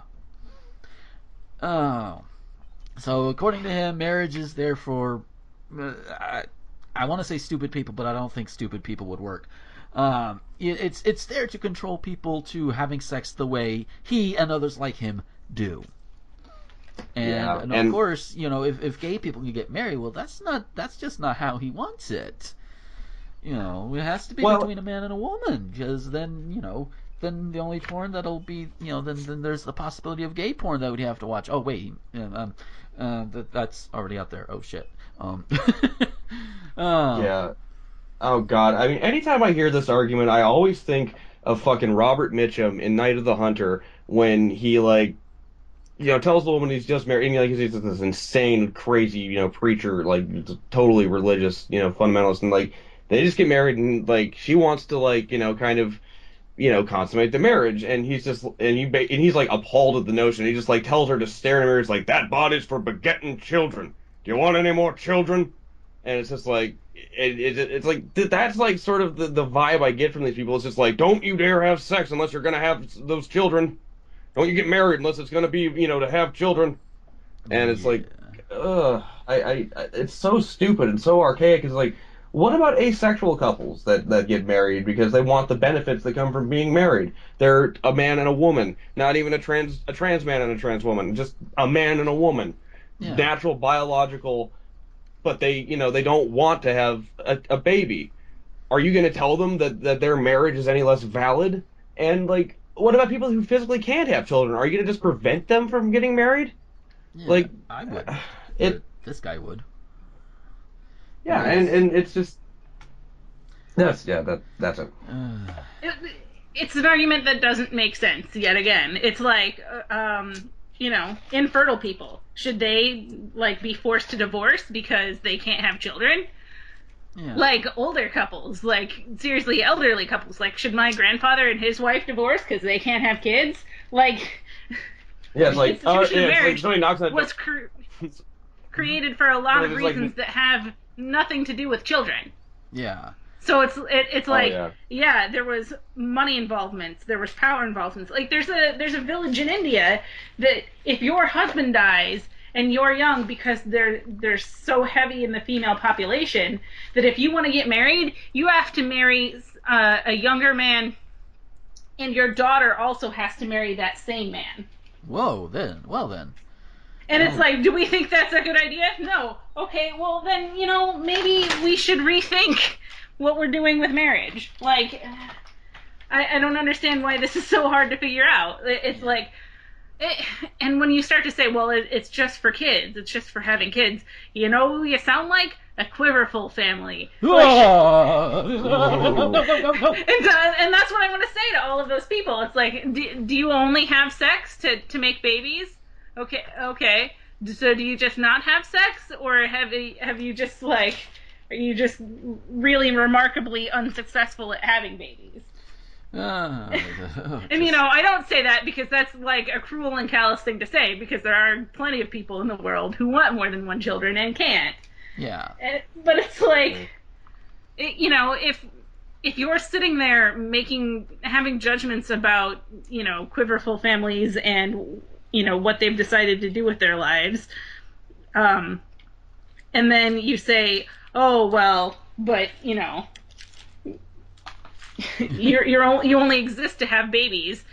Oh. So according to him, marriage is there for, I want to say stupid people, but I don't think stupid people would work. It's there to control people to having sex the way he and others like him do. And of course, if gay people can get married, well, that's just not how he wants it. It has to be between a man and a woman, because then, then the only porn that'll be, then there's the possibility of gay porn that we'd have to watch. Oh wait, that's already out there. Oh shit. Yeah. Oh god. I mean, anytime I hear this argument, I always think of fucking Robert Mitchum in Night of the Hunter when he tells the woman he's just married, and he's this insane, crazy, preacher, totally religious, fundamentalist, and they just get married, and she wants to kind of, consummate the marriage, and he's just, and he's appalled at the notion. He just tells her to stare in the mirror. It's that body's for begetting children. Do you want any more children? And it's just that's sort of the vibe I get from these people. It's just don't you dare have sex unless you're gonna have those children. Don't you get married unless it's gonna be, to have children. And it's it's so stupid and so archaic. It's what about asexual couples that get married because they want the benefits that come from being married? They're a man and a woman, not even a trans man and a trans woman, just a man and a woman. Yeah. Natural, biological, but they don't want to have a baby. Are you going to tell them that their marriage is any less valid? And what about people who physically can't have children? Are you going to just prevent them from getting married? Yeah, I would. This guy would. Yeah, and it's just that's it. It's an argument that doesn't make sense. Yet again, it's infertile people, should they be forced to divorce because they can't have children? Yeah. Older couples, seriously elderly couples, should my grandfather and his wife divorce because they can't have kids? Marriage was created for a lot of reasons that have nothing to do with children. Yeah. So there was money involvements, there was power involvements. There's a village in India that if your husband dies and you're young, because they're so heavy in the female population, that if you want to get married, you have to marry a younger man, and your daughter also has to marry that same man. Well then. And it's do we think that's a good idea? No. Okay, well then, maybe we should rethink what we're doing with marriage. I don't understand why this is so hard to figure out. It's and when you start to say, well, it's just for kids, it's just for having kids, you sound like a Quiverful family. And that's what I want to say to all of those people. It's do you only have sex to make babies? Okay. So do you just not have sex, or have you just are you just really remarkably unsuccessful at having babies? And I don't say that because that's a cruel and callous thing to say, because there are plenty of people in the world who want more than one children and can't. Yeah. But it's if you're sitting there having judgments about Quiverful families and what they've decided to do with their lives, and then you say, oh well, but you only exist to have babies.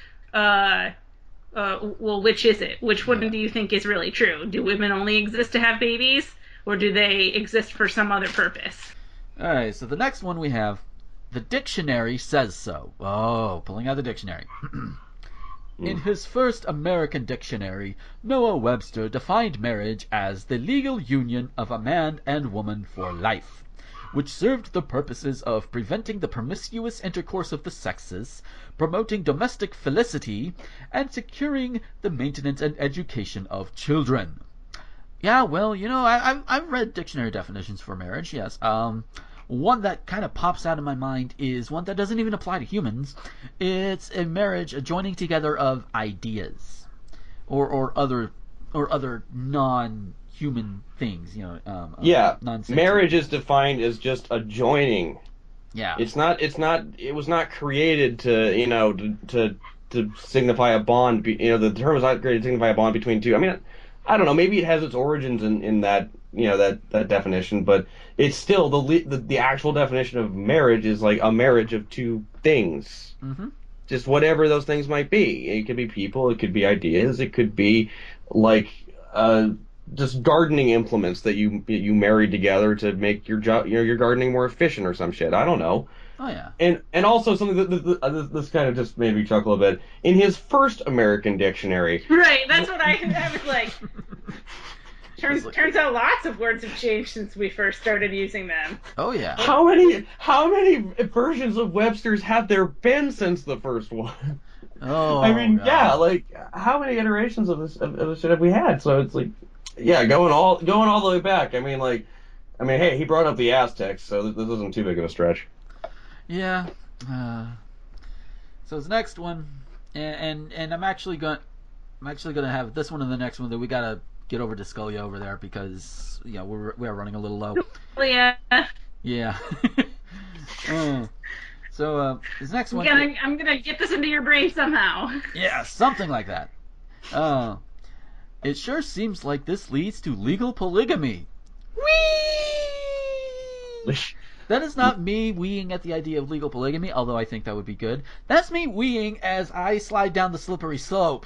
Well, which is it? Which one do you think is really true? Do women only exist to have babies, or do they exist for some other purpose? All right. So the next one we have, the dictionary says so. Oh, pulling out the dictionary. In his first American dictionary, Noah Webster defined marriage as the legal union of a man and woman for life, which served the purposes of preventing the promiscuous intercourse of the sexes, promoting domestic felicity, and securing the maintenance and education of children. Yeah, well, I've read dictionary definitions for marriage, yes. One that kind of pops out in my mind is one that doesn't even apply to humans. It's a marriage, a joining together of ideas, or other non-human things. Non-sentient. Marriage is defined as just a joining. Yeah. It was not created to signify a bond. The term is not created to signify a bond between two. I mean, I don't know. Maybe it has its origins in that that definition, but it's still the actual definition of marriage is like a marriage of two things. Mm-hmm. Just whatever those things might be. It could be people. It could be ideas. It could be like just gardening implements that you marry together to make your your gardening more efficient or some shit. I don't know. Oh yeah. And also something that this kind of just made me chuckle a bit. In his first American dictionary. Right. That's what I was like. Turns out lots of words have changed since we first started using them. Oh yeah. How many versions of Webster's have there been since the first one? Oh. I mean, God. yeah, like how many iterations of this shit have we had? So it's like, yeah, going all the way back. I mean, hey, he brought up the Aztecs, so this isn't too big of a stretch. Yeah. So the next one, and I'm actually gonna have this one and the next one that we gotta get over to Scully over there because we are running a little low. Yeah. Yeah. So this next one. I'm gonna get this into your brain somehow. Yeah, something like that. It sure seems like this leads to legal polygamy. Whee! That is not me weeing at the idea of legal polygamy, although I think that would be good. That's me weeing as I slide down the slippery slope.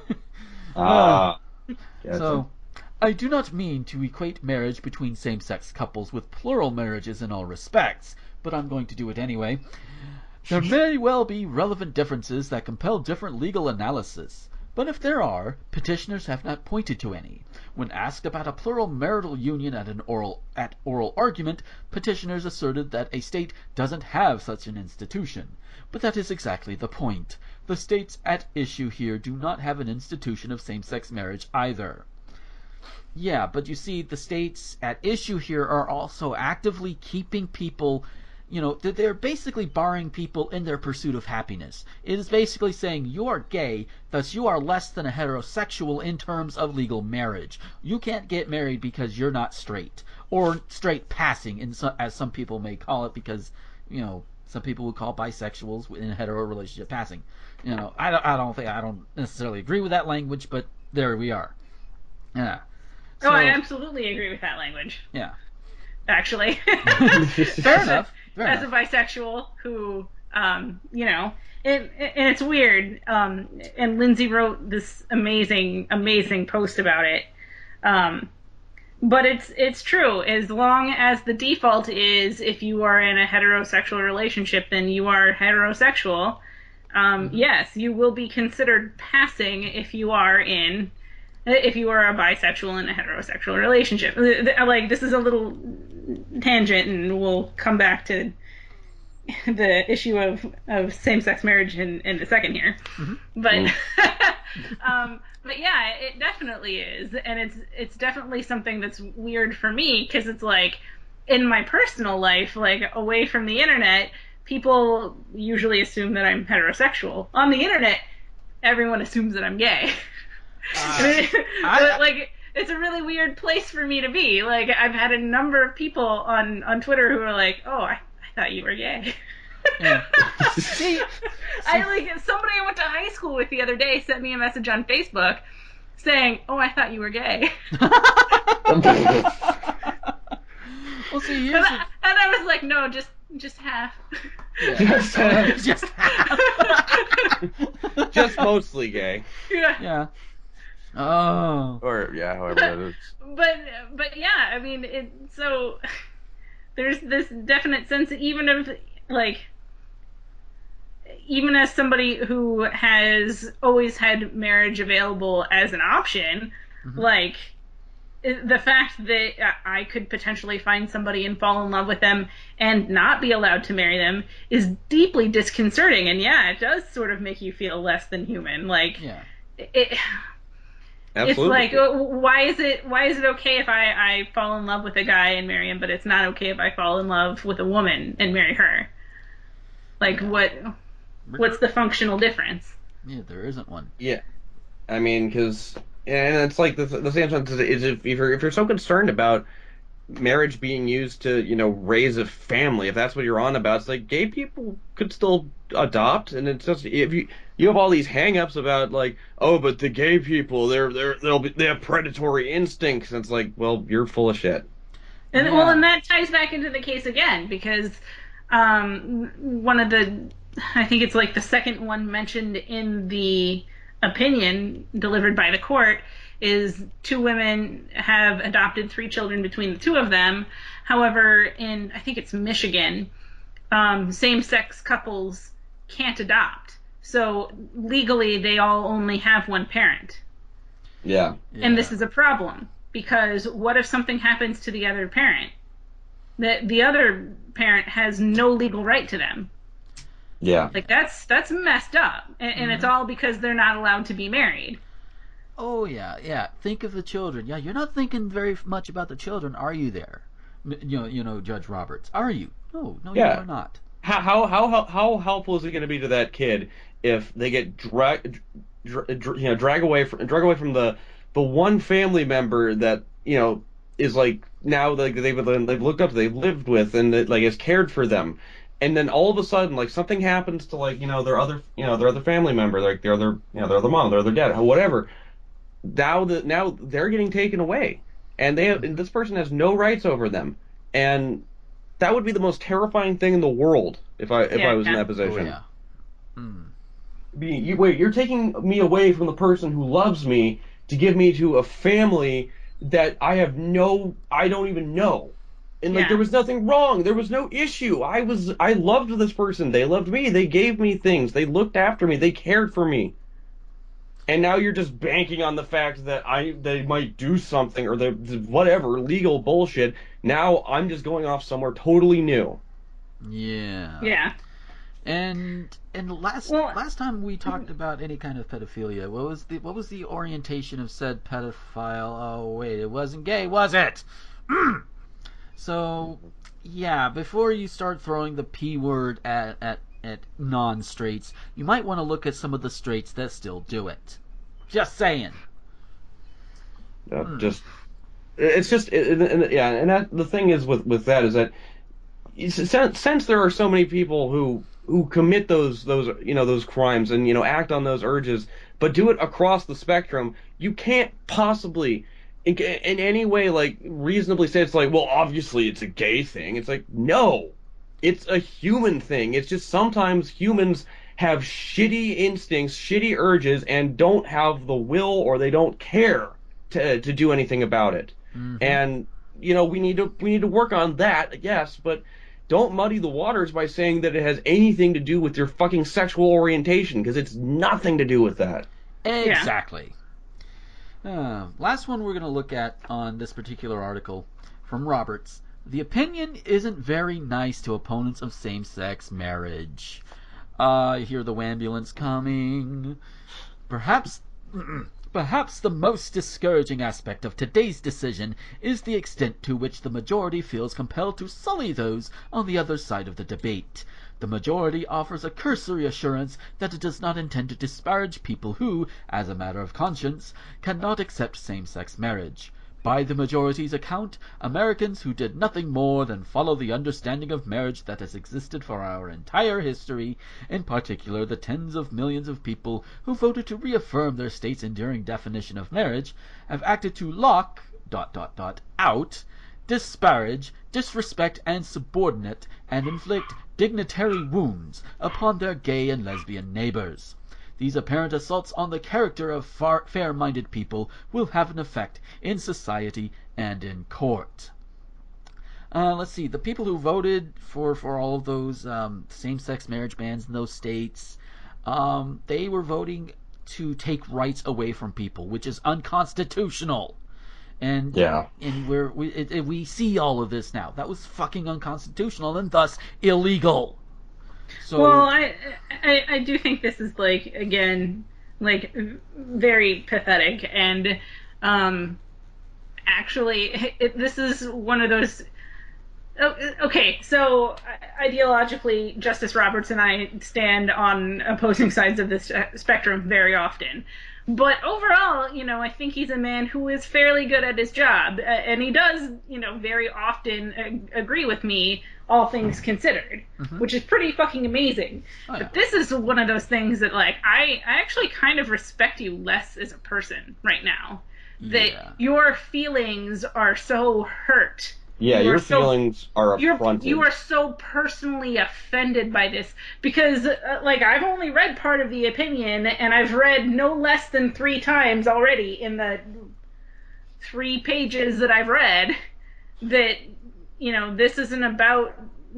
So, I do not mean to equate marriage between same-sex couples with plural marriages in all respects, but I'm going to do it anyway. There may well be relevant differences that compel different legal analysis, but if there are, petitioners have not pointed to any. When asked about a plural marital union at oral argument, petitioners asserted that a state doesn't have such an institution. But that is exactly the point. The states at issue here do not have an institution of same-sex marriage either. Yeah, but you see, the states at issue here are also actively keeping people, they're basically barring people in their pursuit of happiness. It is basically saying you are gay, thus you are less than a heterosexual in terms of legal marriage. You can't get married because you're not straight, or straight passing, as some people may call it, because, some people would call bisexuals in a hetero relationship passing. I don't necessarily agree with that language, but there we are. Yeah. So, I absolutely agree with that language. Yeah. Actually. Fair enough. As a bisexual who, and it's weird, and Lindsay wrote this amazing post about it, but it's true. As long as the default is if you are in a heterosexual relationship, then you are heterosexual. Yes, you will be considered passing if you are a bisexual in a heterosexual relationship. Like, this is a little tangent, and we'll come back to the issue of same-sex marriage in a second here. Mm-hmm. But yeah, it definitely is, and it's definitely something that's weird for me, because it's like, in my personal life, like, away from the internet, people usually assume that I'm heterosexual. On the internet, everyone assumes that I'm gay. Like, it's a really weird place for me to be. Like, I've had a number of people on Twitter who are like, "Oh, I thought you were gay." Yeah. Somebody I went to high school with the other day sent me a message on Facebook saying, "Oh, I thought you were gay." Well, see, and I was like, "No, just half." Yeah. Just half. Just mostly gay. Yeah. Oh. Or however that is. But yeah, I mean, so there's this definite sense, even as somebody who has always had marriage available as an option, mm-hmm. like, the fact that I could potentially find somebody and fall in love with them and not be allowed to marry them is deeply disconcerting. And yeah, it does sort of make you feel less than human. Like, yeah. Absolutely. It's like, why is it okay if I fall in love with a guy and marry him, but it's not okay if I fall in love with a woman and marry her? Like, what's the functional difference? Yeah, there isn't one. Yeah, I mean, because and it's like the same sense is if you're so concerned about marriage being used to raise a family, if that's what you're on about, it's like gay people could still adopt, and it's just if you have all these hang-ups about like, oh, but the gay people they have predatory instincts, and it's like, well, you're full of shit. And well, and that ties back into the case again, because one of the, I think it's like the second one mentioned in the opinion delivered by the court, is 2 women have adopted 3 children between the 2 of them. However, in, I think it's Michigan, same-sex couples can't adopt. So legally, they all only have 1 parent. Yeah. And this is a problem, because what if something happens to the other parent? The other parent has no legal right to them. Yeah. Like, that's messed up. And it's all because they're not allowed to be married. Oh, yeah. Think of the children. Yeah, you're not thinking very much about the children, are you there? You know, Judge Roberts. Are you? No, Yeah. you are not. How helpful is it going to be to that kid if they get drag away from the one family member that is like now like they've looked up to, they've lived with, and that like has cared for them, and then all of a sudden like something happens to like their other family member, like their other mom, their other dad, whatever. Now they're getting taken away, and this person has no rights over them, and that would be the most terrifying thing in the world if I was in that position. Oh, yeah. You're taking me away from the person who loves me to give me to a family that I don't even know. And like there was nothing wrong. There was no issue. I loved this person. They loved me. They gave me things. They looked after me. They cared for me. And now you're just banking on the fact that they might do something or whatever legal bullshit. Now I'm just going off somewhere totally new. Yeah. Yeah. And last time we talked about any kind of pedophilia, what was the orientation of said pedophile? Oh wait, it wasn't gay, was it? So yeah, before you start throwing the P word at non-straights, you might want to look at some of the straights that still do it. Just saying. And the thing is with that is that since there are so many people who commit those crimes and act on those urges, but do it across the spectrum, you can't possibly in any way like reasonably say it's like, well, obviously it's a gay thing. It's like, no. It's a human thing. It's just sometimes humans have shitty instincts, shitty urges, and don't have the will or they don't care to do anything about it. Mm-hmm. And we need to work on that, yes, but don't muddy the waters by saying that it has anything to do with your fucking sexual orientation, because it's nothing to do with that. Exactly. Last one we're going to look at on this particular article from Roberts. The opinion isn't very nice to opponents of same-sex marriage. I hear the wambulance coming. Perhaps the most discouraging aspect of today's decision is the extent to which the majority feels compelled to sully those on the other side of the debate. The majority offers a cursory assurance that it does not intend to disparage people who, as a matter of conscience, cannot accept same-sex marriage. By the majority's account, Americans who did nothing more than follow the understanding of marriage that has existed for our entire history, in particular the tens of millions of people who voted to reaffirm their state's enduring definition of marriage, have acted to lock... out, disparage, disrespect, and subordinate, and inflict dignitary wounds upon their gay and lesbian neighbors. These apparent assaults on the character of fair-minded people will have an effect in society and in court. Let's see. The people who voted for all of those same-sex marriage bans in those states, they were voting to take rights away from people, which is unconstitutional. And we see all of this now. That was fucking unconstitutional and thus illegal. So, well, I do think this is like, again, like very pathetic. And actually, this is one of those. Okay, so ideologically, Justice Roberts and I stand on opposing sides of this spectrum very often. But overall, I think he's a man who is fairly good at his job. And he does, very often agree with me, all things considered, which is pretty fucking amazing. Oh, yeah. But this is one of those things that, like, I actually kind of respect you less as a person right now. That your feelings are so hurt. Yeah, your feelings are affronted. You are so personally offended by this because, I've only read part of the opinion, and I've read no less than 3 times already in the 3 pages that I've read that, this isn't about.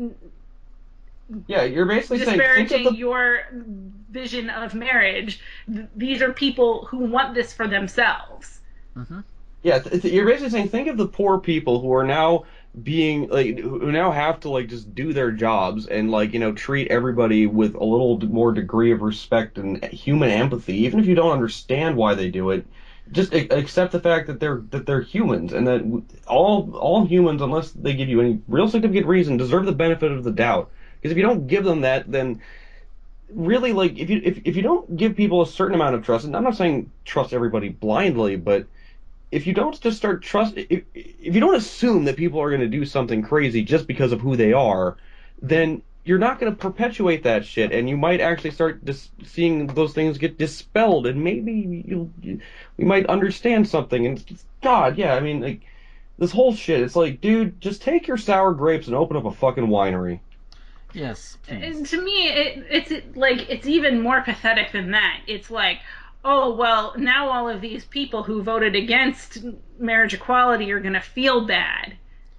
Yeah, you're basically disparaging your vision of marriage. These are people who want this for themselves. Mm-hmm. Yeah, you're basically saying, think of the poor people who are now being, who now have to, just do their jobs and, treat everybody with a little more degree of respect and human empathy, even if you don't understand why they do it. Just accept the fact that they're humans, and that all humans, unless they give you any real significant reason, deserve the benefit of the doubt. Because if you don't give them that, then really, if you don't give people a certain amount of trust, and I'm not saying trust everybody blindly, but if you don't just start if you don't assume that people are going to do something crazy just because of who they are, then you're not going to perpetuate that shit, and you might actually start seeing those things get dispelled, and maybe we might understand something. And God, yeah, I mean, this whole shit, it's like, dude, just take your sour grapes and open up a fucking winery. Yes. And to me, it's even more pathetic than that. It's like, oh, well, now all of these people who voted against marriage equality are going to feel bad.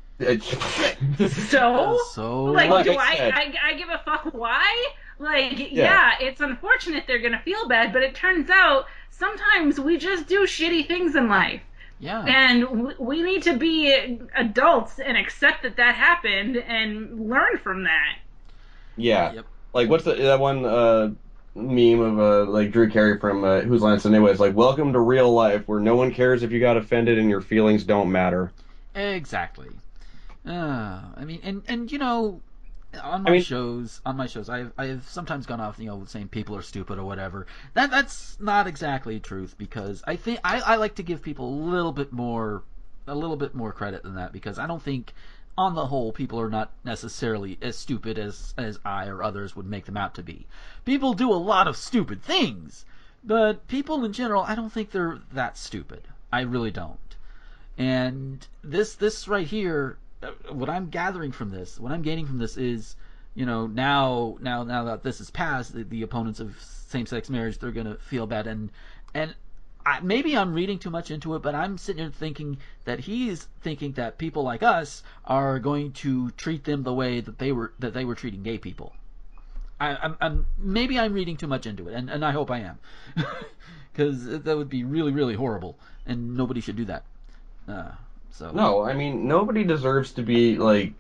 So do I give a fuck why? Yeah, it's unfortunate they're going to feel bad, but it turns out sometimes we just do shitty things in life. Yeah. And we need to be adults and accept that happened and learn from that. Yeah. Yep. What's that one meme of Drew Carey from Whose Line Is It Anyway? It's like, welcome to real life, where no one cares if you got offended and your feelings don't matter. Exactly. I mean, and on my shows, I've sometimes gone off, saying people are stupid or whatever. That's not exactly truth, because I think I like to give people a little bit more credit than that, because I don't think, on the whole, people are not necessarily as stupid as I or others would make them out to be. People do a lot of stupid things, but people in general, I don't think they're that stupid. I really don't. And this right here, what I'm gathering from this, what I'm gaining from this is, now that this is passed, the opponents of same-sex marriage, they're going to feel bad, and maybe I'm reading too much into it, but I'm sitting here thinking that he's thinking that people like us are going to treat them the way that they were treating gay people. Maybe I'm reading too much into it, and I hope I am, because that would be really, really horrible, and nobody should do that. No, I mean, nobody deserves to be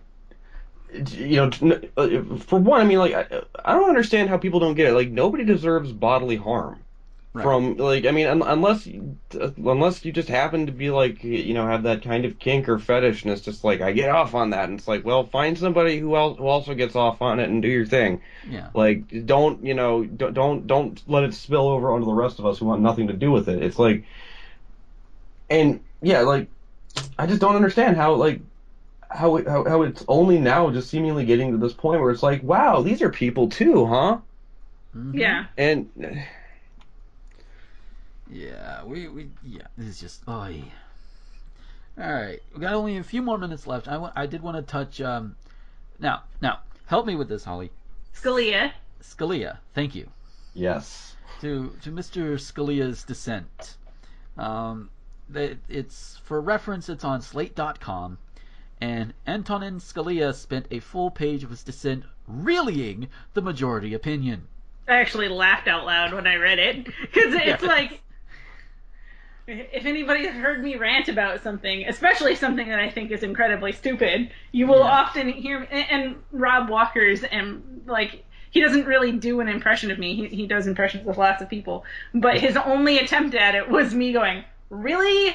for one, I mean, I don't understand how people don't get it. Nobody deserves bodily harm. Right. From unless you just happen to be have that kind of kink or fetish, and it's just I get off on that, and it's well, find somebody who also gets off on it and do your thing. Yeah. Don't let it spill over onto the rest of us who want nothing to do with it. It's and yeah, I just don't understand how it's only now just seemingly getting to this point where it's wow, these are people too, huh? Mm-hmm. Yeah. And. Yeah, this is just, oh yeah. Alright, we got only a few more minutes left. I did want to touch, now, help me with this, Holly. Scalia, thank you. Yes. To Mr. Scalia's dissent. It's, for reference, it's on Slate.com, and Antonin Scalia spent a full page of his dissent relaying the majority opinion. I actually laughed out loud when I read it, because it's if anybody's heard me rant about something, especially something that I think is incredibly stupid, you will often hear, and Rob Walker's, and he doesn't really do an impression of me. He does impressions of lots of people, but his only attempt at it was me going, really?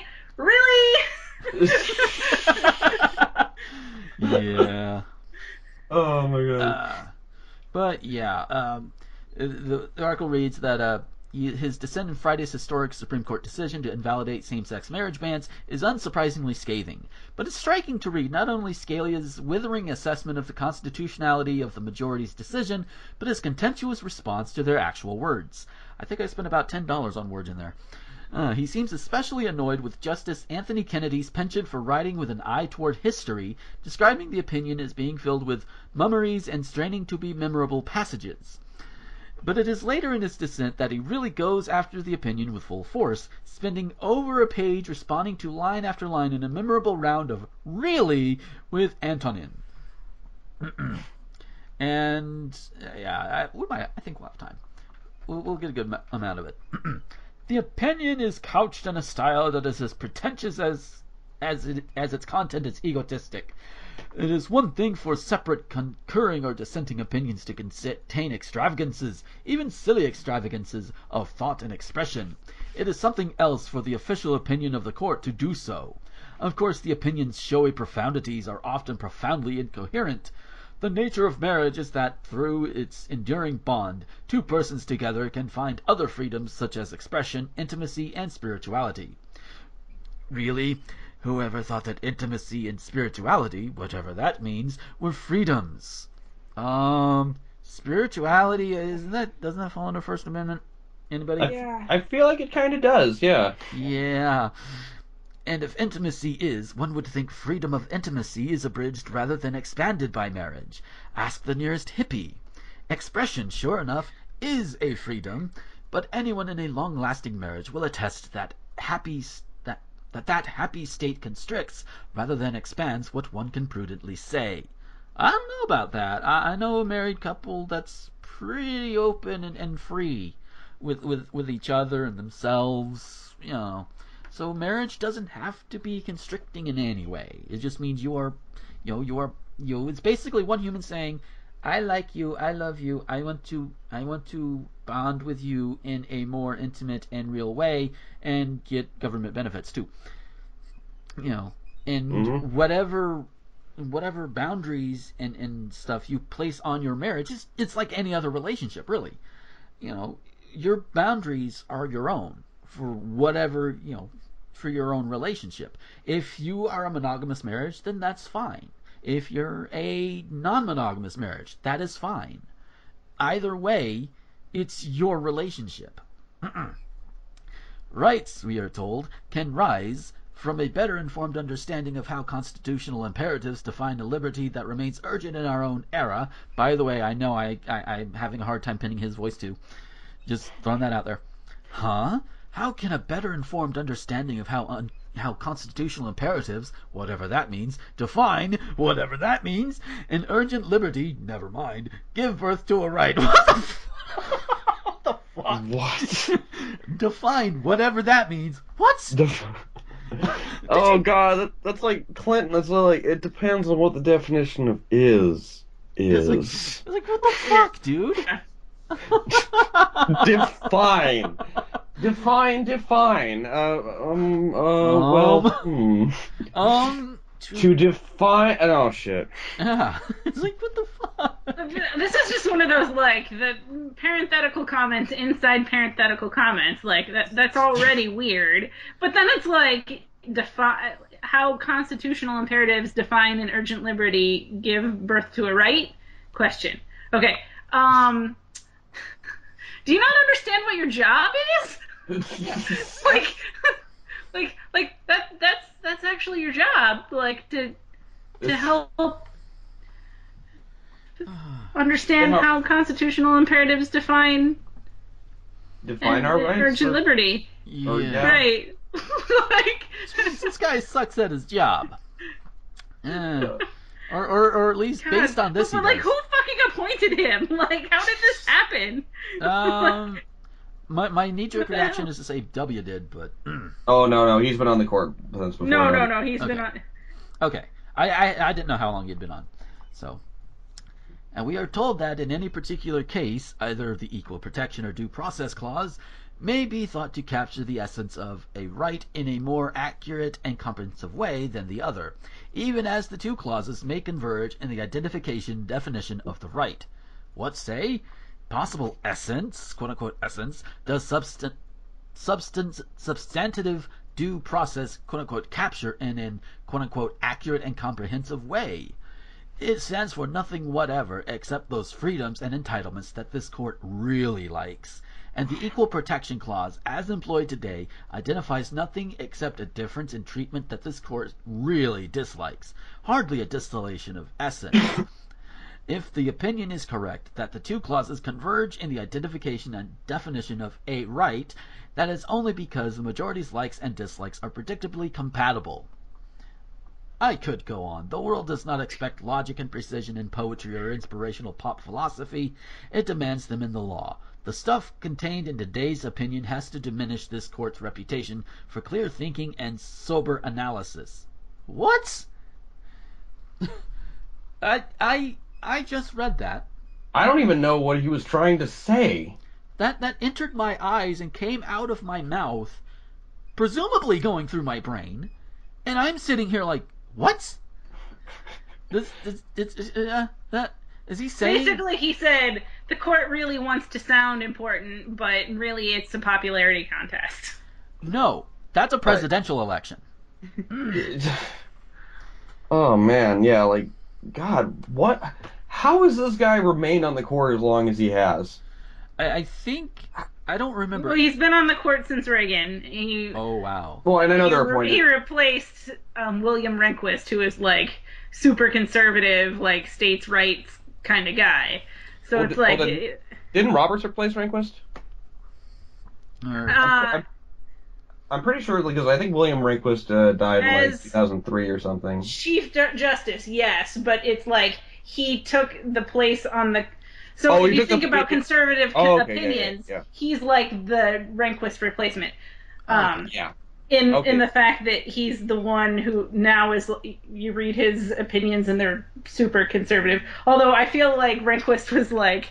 Yeah. Oh my god. But yeah, the article reads that his dissent in Friday's historic Supreme Court decision to invalidate same-sex marriage bans is unsurprisingly scathing. But it's striking to read not only Scalia's withering assessment of the constitutionality of the majority's decision, but his contemptuous response to their actual words. I think I spent about $10 on words in there. He seems especially annoyed with Justice Anthony Kennedy's penchant for writing with an eye toward history, describing the opinion as being filled with mummeries and straining to be memorable passages. But it is later in his dissent that he really goes after the opinion with full force, spending over a page responding to line after line in a memorable round of "really" with Antonin. And yeah, I think we'll have time. We'll get a good amount of it. The opinion is couched in a style that is as pretentious as its content is egotistic. It is one thing for separate concurring or dissenting opinions to contain extravagances, even silly extravagances, of thought and expression. It is something else for the official opinion of the court to do so. Of course, the opinion's showy profundities are often profoundly incoherent. The nature of marriage is that through its enduring bond, two persons together can find other freedoms such as expression, intimacy, and spirituality. Really? Whoever thought that intimacy and spirituality, whatever that means, were freedoms? Spirituality, doesn't that fall under First Amendment? Anybody? Yeah. I feel like it kind of does, yeah. Yeah. And if intimacy is, one would think freedom of intimacy is abridged rather than expanded by marriage. Ask the nearest hippie. Expression, sure enough, is a freedom, but anyone in a long-lasting marriage will attest that that happy state constricts rather than expands what one can prudently say. I don't know about that. I know a married couple that's pretty open and free with each other and themselves, you know. So marriage doesn't have to be constricting in any way. It just means it's basically one human saying, I like you, I love you, I want to bond with you in a more intimate and real way and get government benefits too. And whatever boundaries and stuff you place on your marriage, it's like any other relationship, really. Your boundaries are your own for whatever, for your own relationship. If you are a monogamous marriage, then that's fine. If you're a non-monogamous marriage, that is fine. Either way, it's your relationship. Rights, we are told, can rise from a better informed understanding of how constitutional imperatives define a liberty that remains urgent in our own era. By the way, I know I'm having a hard time pinning his voice too. Just throwing that out there. Huh? How can a better informed understanding of how constitutional imperatives, whatever that means, define, whatever that means, an urgent liberty, never mind, give birth to a right? What the fuck? What? Define, whatever that means. What? Oh god, that's like Clinton. That's like, it depends on what the definition of is. It's like what the fuck, dude? Define. To define. Oh shit. Yeah. It's like what the fuck? This is just one of those like the parenthetical comments inside parenthetical comments. Like that's already weird. But then it's like define how constitutional imperatives define an urgent liberty give birth to a right? Question. Okay. Do you not understand what your job is? like that's actually your job, like to help understand how constitutional imperatives define our rights, urgent liberty. Yeah. Right. Like this guy sucks at his job. Or at least God, based on this, but like, who fucking appointed him? Like, how did this happen? My knee-jerk reaction is to say W did, but Oh no, he's been on the court since before. No, he's been on. Okay, I didn't know how long he'd been on, so And we are told that in any particular case, either the equal protection or due process clause may be thought to capture the essence of a right in a more accurate and comprehensive way than the other, even as the two clauses may converge in the identification definition of the right. What say? Possible essence, quote-unquote essence, does substantive due process, quote-unquote, capture in an, quote-unquote, accurate and comprehensive way. It stands for nothing whatever except those freedoms and entitlements that this court really likes. And the Equal Protection Clause, as employed today, identifies nothing except a difference in treatment that this court really dislikes. Hardly a distillation of essence. If the opinion is correct that the two clauses converge in the identification and definition of a right, that is only because the majority's likes and dislikes are predictably compatible. I could go on. The world does not expect logic and precision in poetry or inspirational pop philosophy. It demands them in the law. The stuff contained in today's opinion has to diminish this court's reputation for clear thinking and sober analysis. What? I just read that. I don't even know what he was trying to say. That entered my eyes and came out of my mouth, presumably going through my brain, and I'm sitting here like, what? Is he saying? Basically, he said the court really wants to sound important, but really it's a popularity contest. No, that's a presidential election. Oh man, yeah, like, God, what? How has this guy remained on the court as long as he has? I think, I don't remember. Well, he's been on the court since Reagan. Oh, wow. Well, and I know they're appointed. He replaced William Rehnquist, who is like super conservative, like states' rights kind of guy. So it's like. Didn't Roberts replace Rehnquist? I'm pretty sure, because I think William Rehnquist died in like 2003 or something. Chief Justice, yes, but it's like he took the place on the. So if you think about conservative opinions, he's like the Rehnquist replacement. In the fact that he's the one who now is, you read his opinions and they're super conservative. Although I feel like Rehnquist was like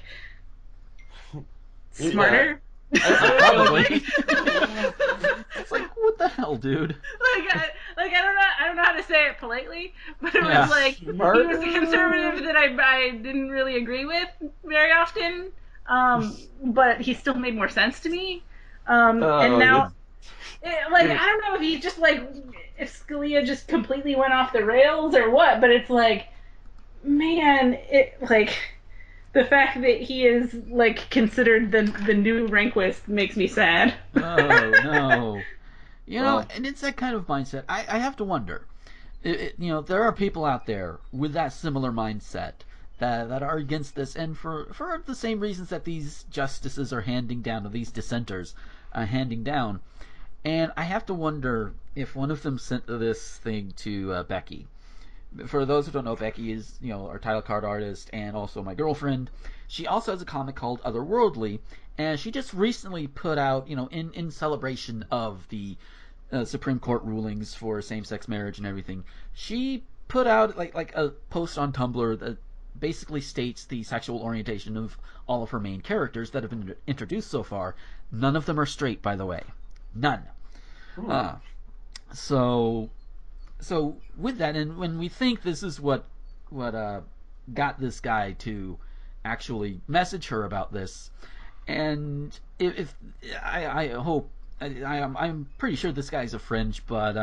smarter. Yeah. Probably. It's like, what the hell, dude? I don't know how to say it politely, but it was like smarter. He was a conservative that I didn't really agree with very often. But he still made more sense to me. And now, I don't know if he just if Scalia just completely went off the rails or what, but it's like, man, the fact that he is considered the new Rehnquist makes me sad. Oh no. And it's that kind of mindset. I have to wonder. There are people out there with that similar mindset that are against this, and for the same reasons that these justices are handing down, or these dissenters handing down. And I have to wonder if one of them sent this thing to Becky. For those who don't know, Becky is, our title card artist and also my girlfriend. She also has a comic called Otherworldly, and she just recently put out, in celebration of the Supreme Court rulings for same-sex marriage and everything, she put out like a post on Tumblr that basically states the sexual orientation of all of her main characters that have been introduced so far. None of them are straight, by the way. None. So with that, and when we think this is what got this guy to actually message her about this, and if I hope I'm pretty sure this guy's a fringe, but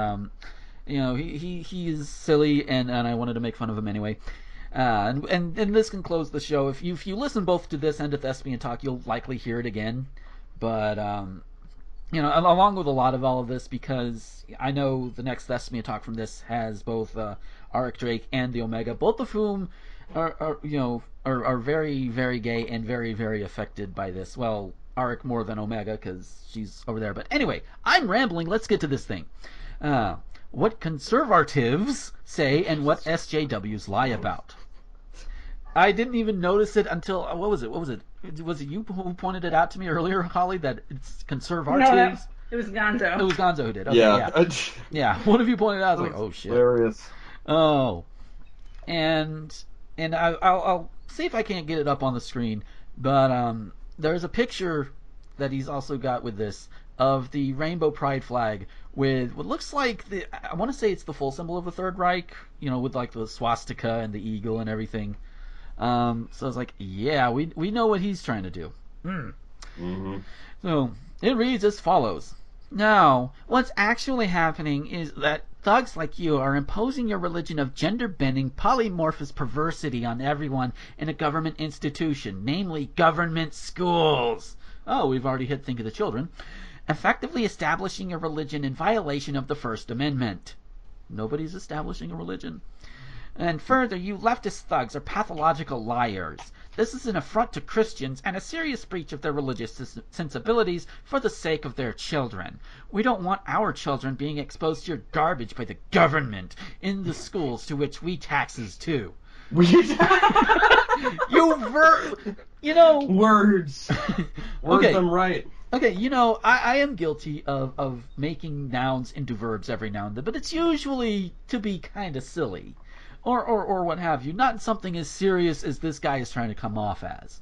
he is silly, and I wanted to make fun of him anyway. And this can close the show. If you listen both to this and to Thespian Talk, you'll likely hear it again. But along with a lot of all of this, because I know the next Thespian Talk from this has both Arik Drake and the Omega, both of whom are very, very gay and very, very affected by this. Well, Arik more than Omega because she's over there. But anyway, I'm rambling. Let's get to this thing. What conservatives say and what SJWs lie about. I didn't even notice it until, what was it? Was it you who pointed it out to me earlier, Holly, that it's conservatives? No, it was Gonzo. It was Gonzo who did. Okay, yeah. One of you pointed it out. I was like, oh shit. Hilarious. Oh. And and I'll see if I can't get it up on the screen, but there's a picture that he's also got with this of the Rainbow Pride flag with what looks like I want to say it's the full symbol of the Third Reich, with like the swastika and the eagle and everything. So I was like, yeah, we know what he's trying to do. Mm-hmm. So it reads as follows. Now, what's actually happening is that thugs like you are imposing your religion of gender-bending, polymorphous perversity on everyone in a government institution, namely government schools. Oh, we've already hit think of the children. Effectively establishing a religion in violation of the First Amendment. Nobody's establishing a religion. And further, you leftist thugs are pathological liars. This is an affront to Christians and a serious breach of their religious sensibilities for the sake of their children. We don't want our children being exposed to your garbage by the government in the schools to which we taxes too. Words. Words Okay. them right. Okay, I am guilty of making nouns into verbs every now and then, but it's usually to be kind of silly. Or what have you. Not something as serious as this guy is trying to come off as.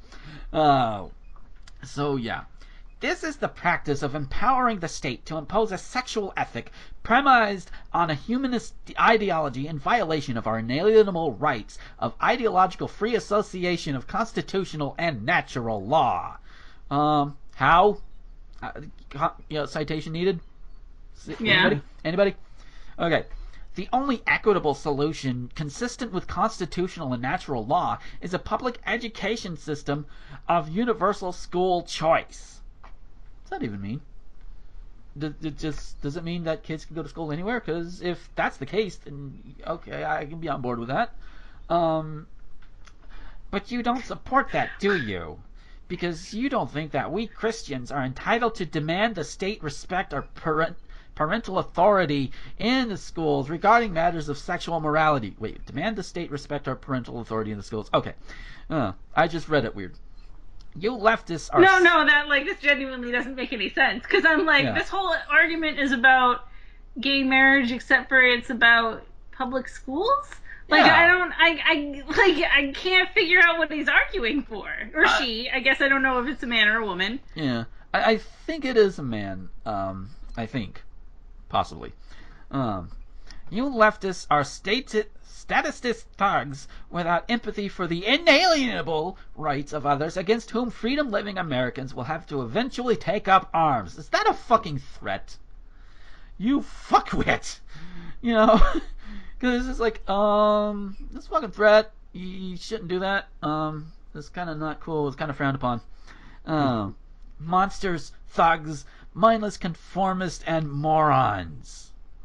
So, yeah. This is the practice of empowering the state to impose a sexual ethic premised on a humanist ideology in violation of our inalienable rights of ideological free association of constitutional and natural law. How? Citation needed? Yeah. Anybody? Okay. The only equitable solution consistent with constitutional and natural law is a public education system of universal school choice. What's that even mean? Does it mean that kids can go to school anywhere? Because if that's the case, then okay, I can be on board with that. But you don't support that, do you? Because you don't think that we Christians are entitled to demand the state respect our parental authority in the schools regarding matters of sexual morality. Wait, demand the state respect our parental authority in the schools. Okay. I just read it weird. You leftists are... No, this genuinely doesn't make any sense. Because I'm like, This whole argument is about gay marriage, except for it's about public schools? Like, Yeah. I can't figure out what he's arguing for. Or she. I guess I don't know if it's a man or a woman. Yeah. I think it is a man. I think. Possibly. You leftists are statist thugs without empathy for the inalienable rights of others against whom freedom-living Americans will have to eventually take up arms. Is that a fucking threat? You fuckwit! Because it's like, this fucking threat, you shouldn't do that. It's kind of not cool. It's kind of frowned upon. Monsters, thugs, mindless conformists, and morons.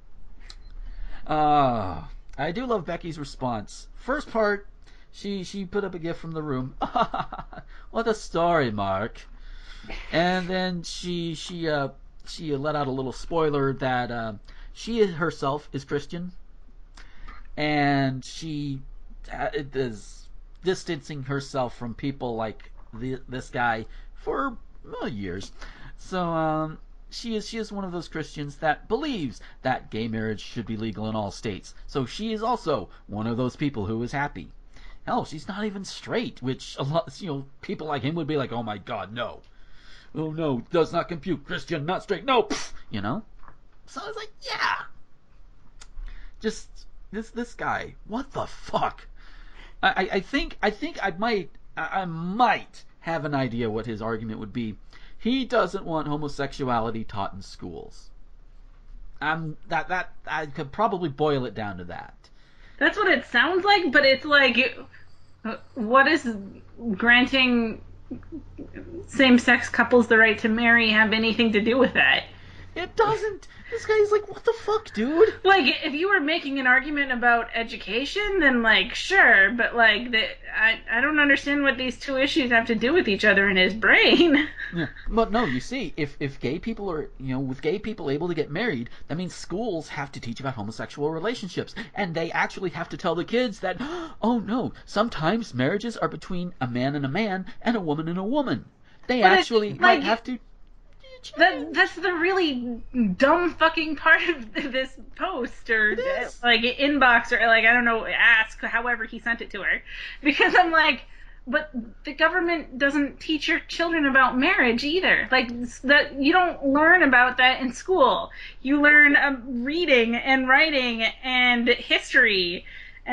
I do love Becky's response. First part, she put up a gif from the room. What a story, Mark. And then she let out a little spoiler that she herself is Christian, and she is distancing herself from people like this guy for years. So she is one of those Christians that believes that gay marriage should be legal in all states. So she is also one of those people who is happy. Hell, she's not even straight, which a lot, people like him would be like, oh my God, no. Oh no, does not compute. Christian, not straight. No, So I was like, yeah. Just this guy. What the fuck? I think I might have an idea what his argument would be. He doesn't want homosexuality taught in schools. That I could probably boil it down to that. That's what it sounds like, but it's like, what is granting same-sex couples the right to marry have anything to do with that? It doesn't. This guy's like, what the fuck, dude? Like, if you were making an argument about education, then, like, sure, but, like, I don't understand what these two issues have to do with each other in his brain. Yeah. But no, you see, if gay people are, with gay people able to get married, that means schools have to teach about homosexual relationships. And they actually have to tell the kids that, oh no, sometimes marriages are between a man and a woman and a woman. They actually might have to That's the really dumb fucking part of this post, or like inbox, or like, I don't know, ask, however he sent it to her, because I'm like, but the government doesn't teach your children about marriage either. Like, that, you don't learn about that in school. You learn reading and writing and history,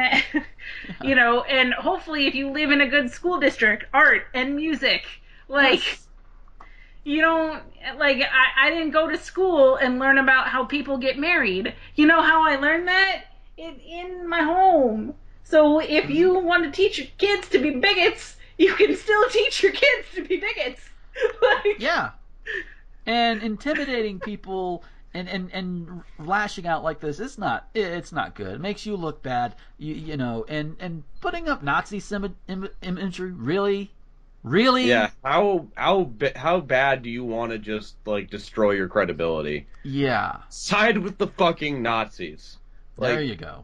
you know, and hopefully if you live in a good school district, art and music. Like, you don't, like, I didn't go to school and learn about how people get married. You know how I learned that? In my home. So if you want to teach your kids to be bigots, you can still teach your kids to be bigots. Like, yeah. And intimidating people and lashing out like this, it's not good. It makes you look bad. You know, and putting up Nazi imagery, really? Yeah. How bad do you want to just, like, destroy your credibility? Yeah. Side with the fucking Nazis. Like, there you go.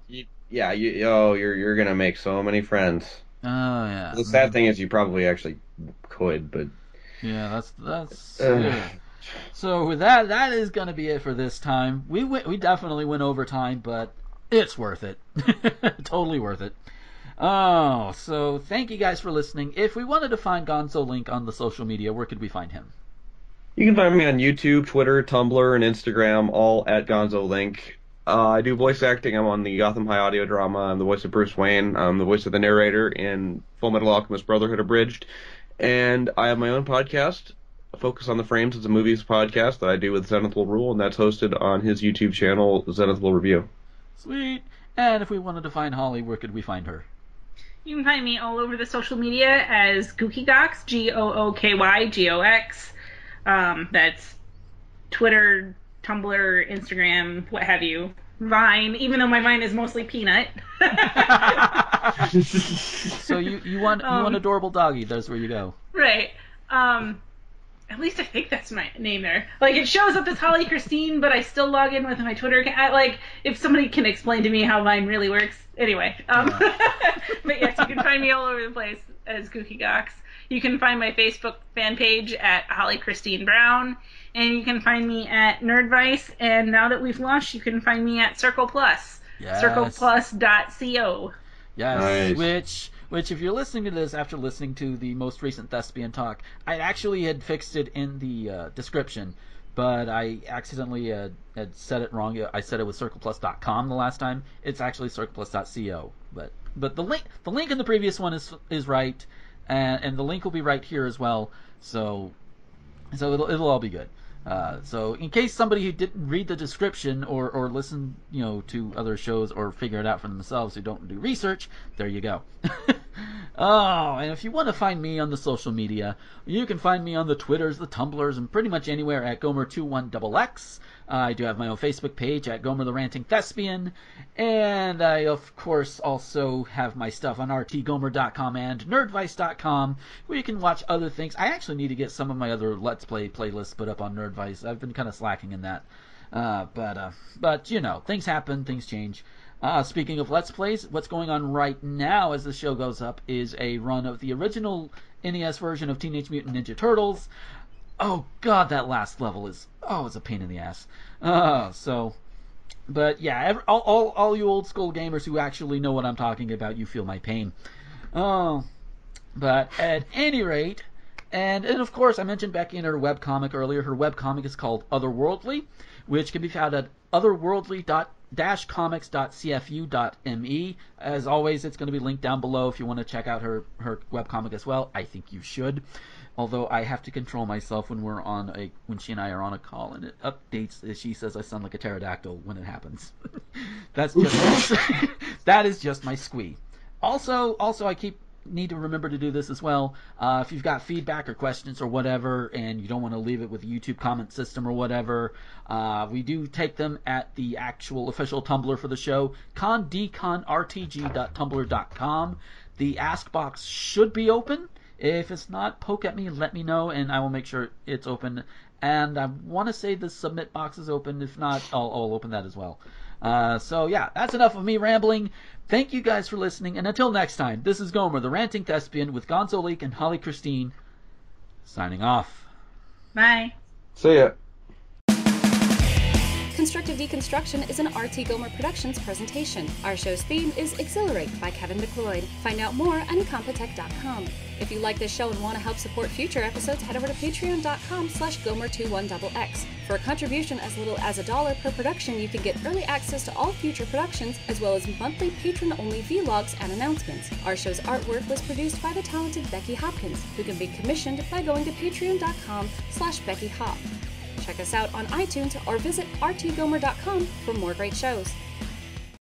You're gonna make so many friends. Oh yeah. The sad thing is, you probably actually could, but yeah, that's good. So with that is gonna be it for this time. We definitely went over time, but it's worth it. Totally worth it. Oh, so thank you guys for listening. If we wanted to find Gonzo Link on the social media, where could we find him? You can find me on YouTube, Twitter, Tumblr, and Instagram, all at Gonzo Link. I do voice acting. I'm on the Gotham High audio drama. I'm the voice of Bruce Wayne. I'm the voice of the narrator in Full Metal Alchemist Brotherhood Abridged. And I have my own podcast, Focus on the Frames. It's a movies podcast that I do with Zenith Will Rule, and that's hosted on his YouTube channel, Zenith Will Review. Sweet. And if we wanted to find Holly, where could we find her? you can find me all over the social media as GookieGox, GOOKYGOX. That's Twitter, Tumblr, Instagram, what have you. Vine, even though my Vine is mostly Peanut. So you want adorable doggy, that's where you go. Right. At least I think that's my name there. Like, it shows up as Holly Christine, but I still log in with my Twitter account. Like, if somebody can explain to me how Vine really works. Anyway. But yes, you can find me all over the place as GookieGox. You can find my Facebook fan page at Holly Christine Brown. And you can find me at Nerdvice. And now that we've launched, you can find me at Circle Plus. Yes. CirclePlus.co. Yes, Nice. Which if you're listening to this after listening to the most recent Thespian Talk, I actually had fixed it in the description, but I accidentally had said it wrong. I said it was CirclePlus.com the last time. It's actually CirclePlus.co. But the link in the previous one is right, and the link will be right here as well. So it'll all be good. So in case somebody who didn't read the description or listen, to other shows or figure it out for themselves who don't do research, there you go. Oh, and if you want to find me on the social media, you can find me on the Twitters, the Tumblrs, and pretty much anywhere at Gomer21XX. I do have my own Facebook page at Gomer the Ranting Thespian, and I, of course, also have my stuff on rtgomer.com and nerdvice.com, where you can watch other things. I actually need to get some of my other Let's Play playlists put up on Nerdvice. I've been kind of slacking in that. But things happen, things change. Speaking of Let's Plays, what's going on right now as the show goes up is a run of the original NES version of Teenage Mutant Ninja Turtles. Oh god, that last level it's a pain in the ass. But yeah, all you old school gamers who actually know what I'm talking about, you feel my pain. But at any rate, and of course I mentioned Becky in her webcomic earlier. Her webcomic is called Otherworldly, which can be found at otherworldly-comics.cfu.me. As always, it's going to be linked down below if you want to check out her webcomic as well. I think you should. Although I have to control myself when she and I are on a call, and it updates as she says I sound like a pterodactyl when it happens. That is just my squee. Also I need to remember to do this as well. If you've got feedback or questions or whatever, and you don't want to leave it with the YouTube comment system or whatever, we do take them at the actual official Tumblr for the show, condeconrtg.tumblr.com. The ask box should be open. If it's not, poke at me, let me know, and I will make sure it's open. And I want to say the submit box is open. If not, I'll open that as well. So yeah, that's enough of me rambling. Thank you guys for listening, and until next time, this is Gomer, the Ranting Thespian, with Gonzo Leak and Holly Christine, signing off. Bye. See ya. Constructive Deconstruction is an RT Gomer Productions presentation. Our show's theme is Exhilarate by Kevin MacLeod. Find out more at incompetech.com. If you like this show and want to help support future episodes, head over to patreon.com/gomer21xx. For a contribution as little as $1 per production, you can get early access to all future productions, as well as monthly patron-only vlogs and announcements. Our show's artwork was produced by the talented Becky Hopkins, who can be commissioned by going to patreon.com/BeckyHop. Check us out on iTunes or visit rtgomer.com for more great shows.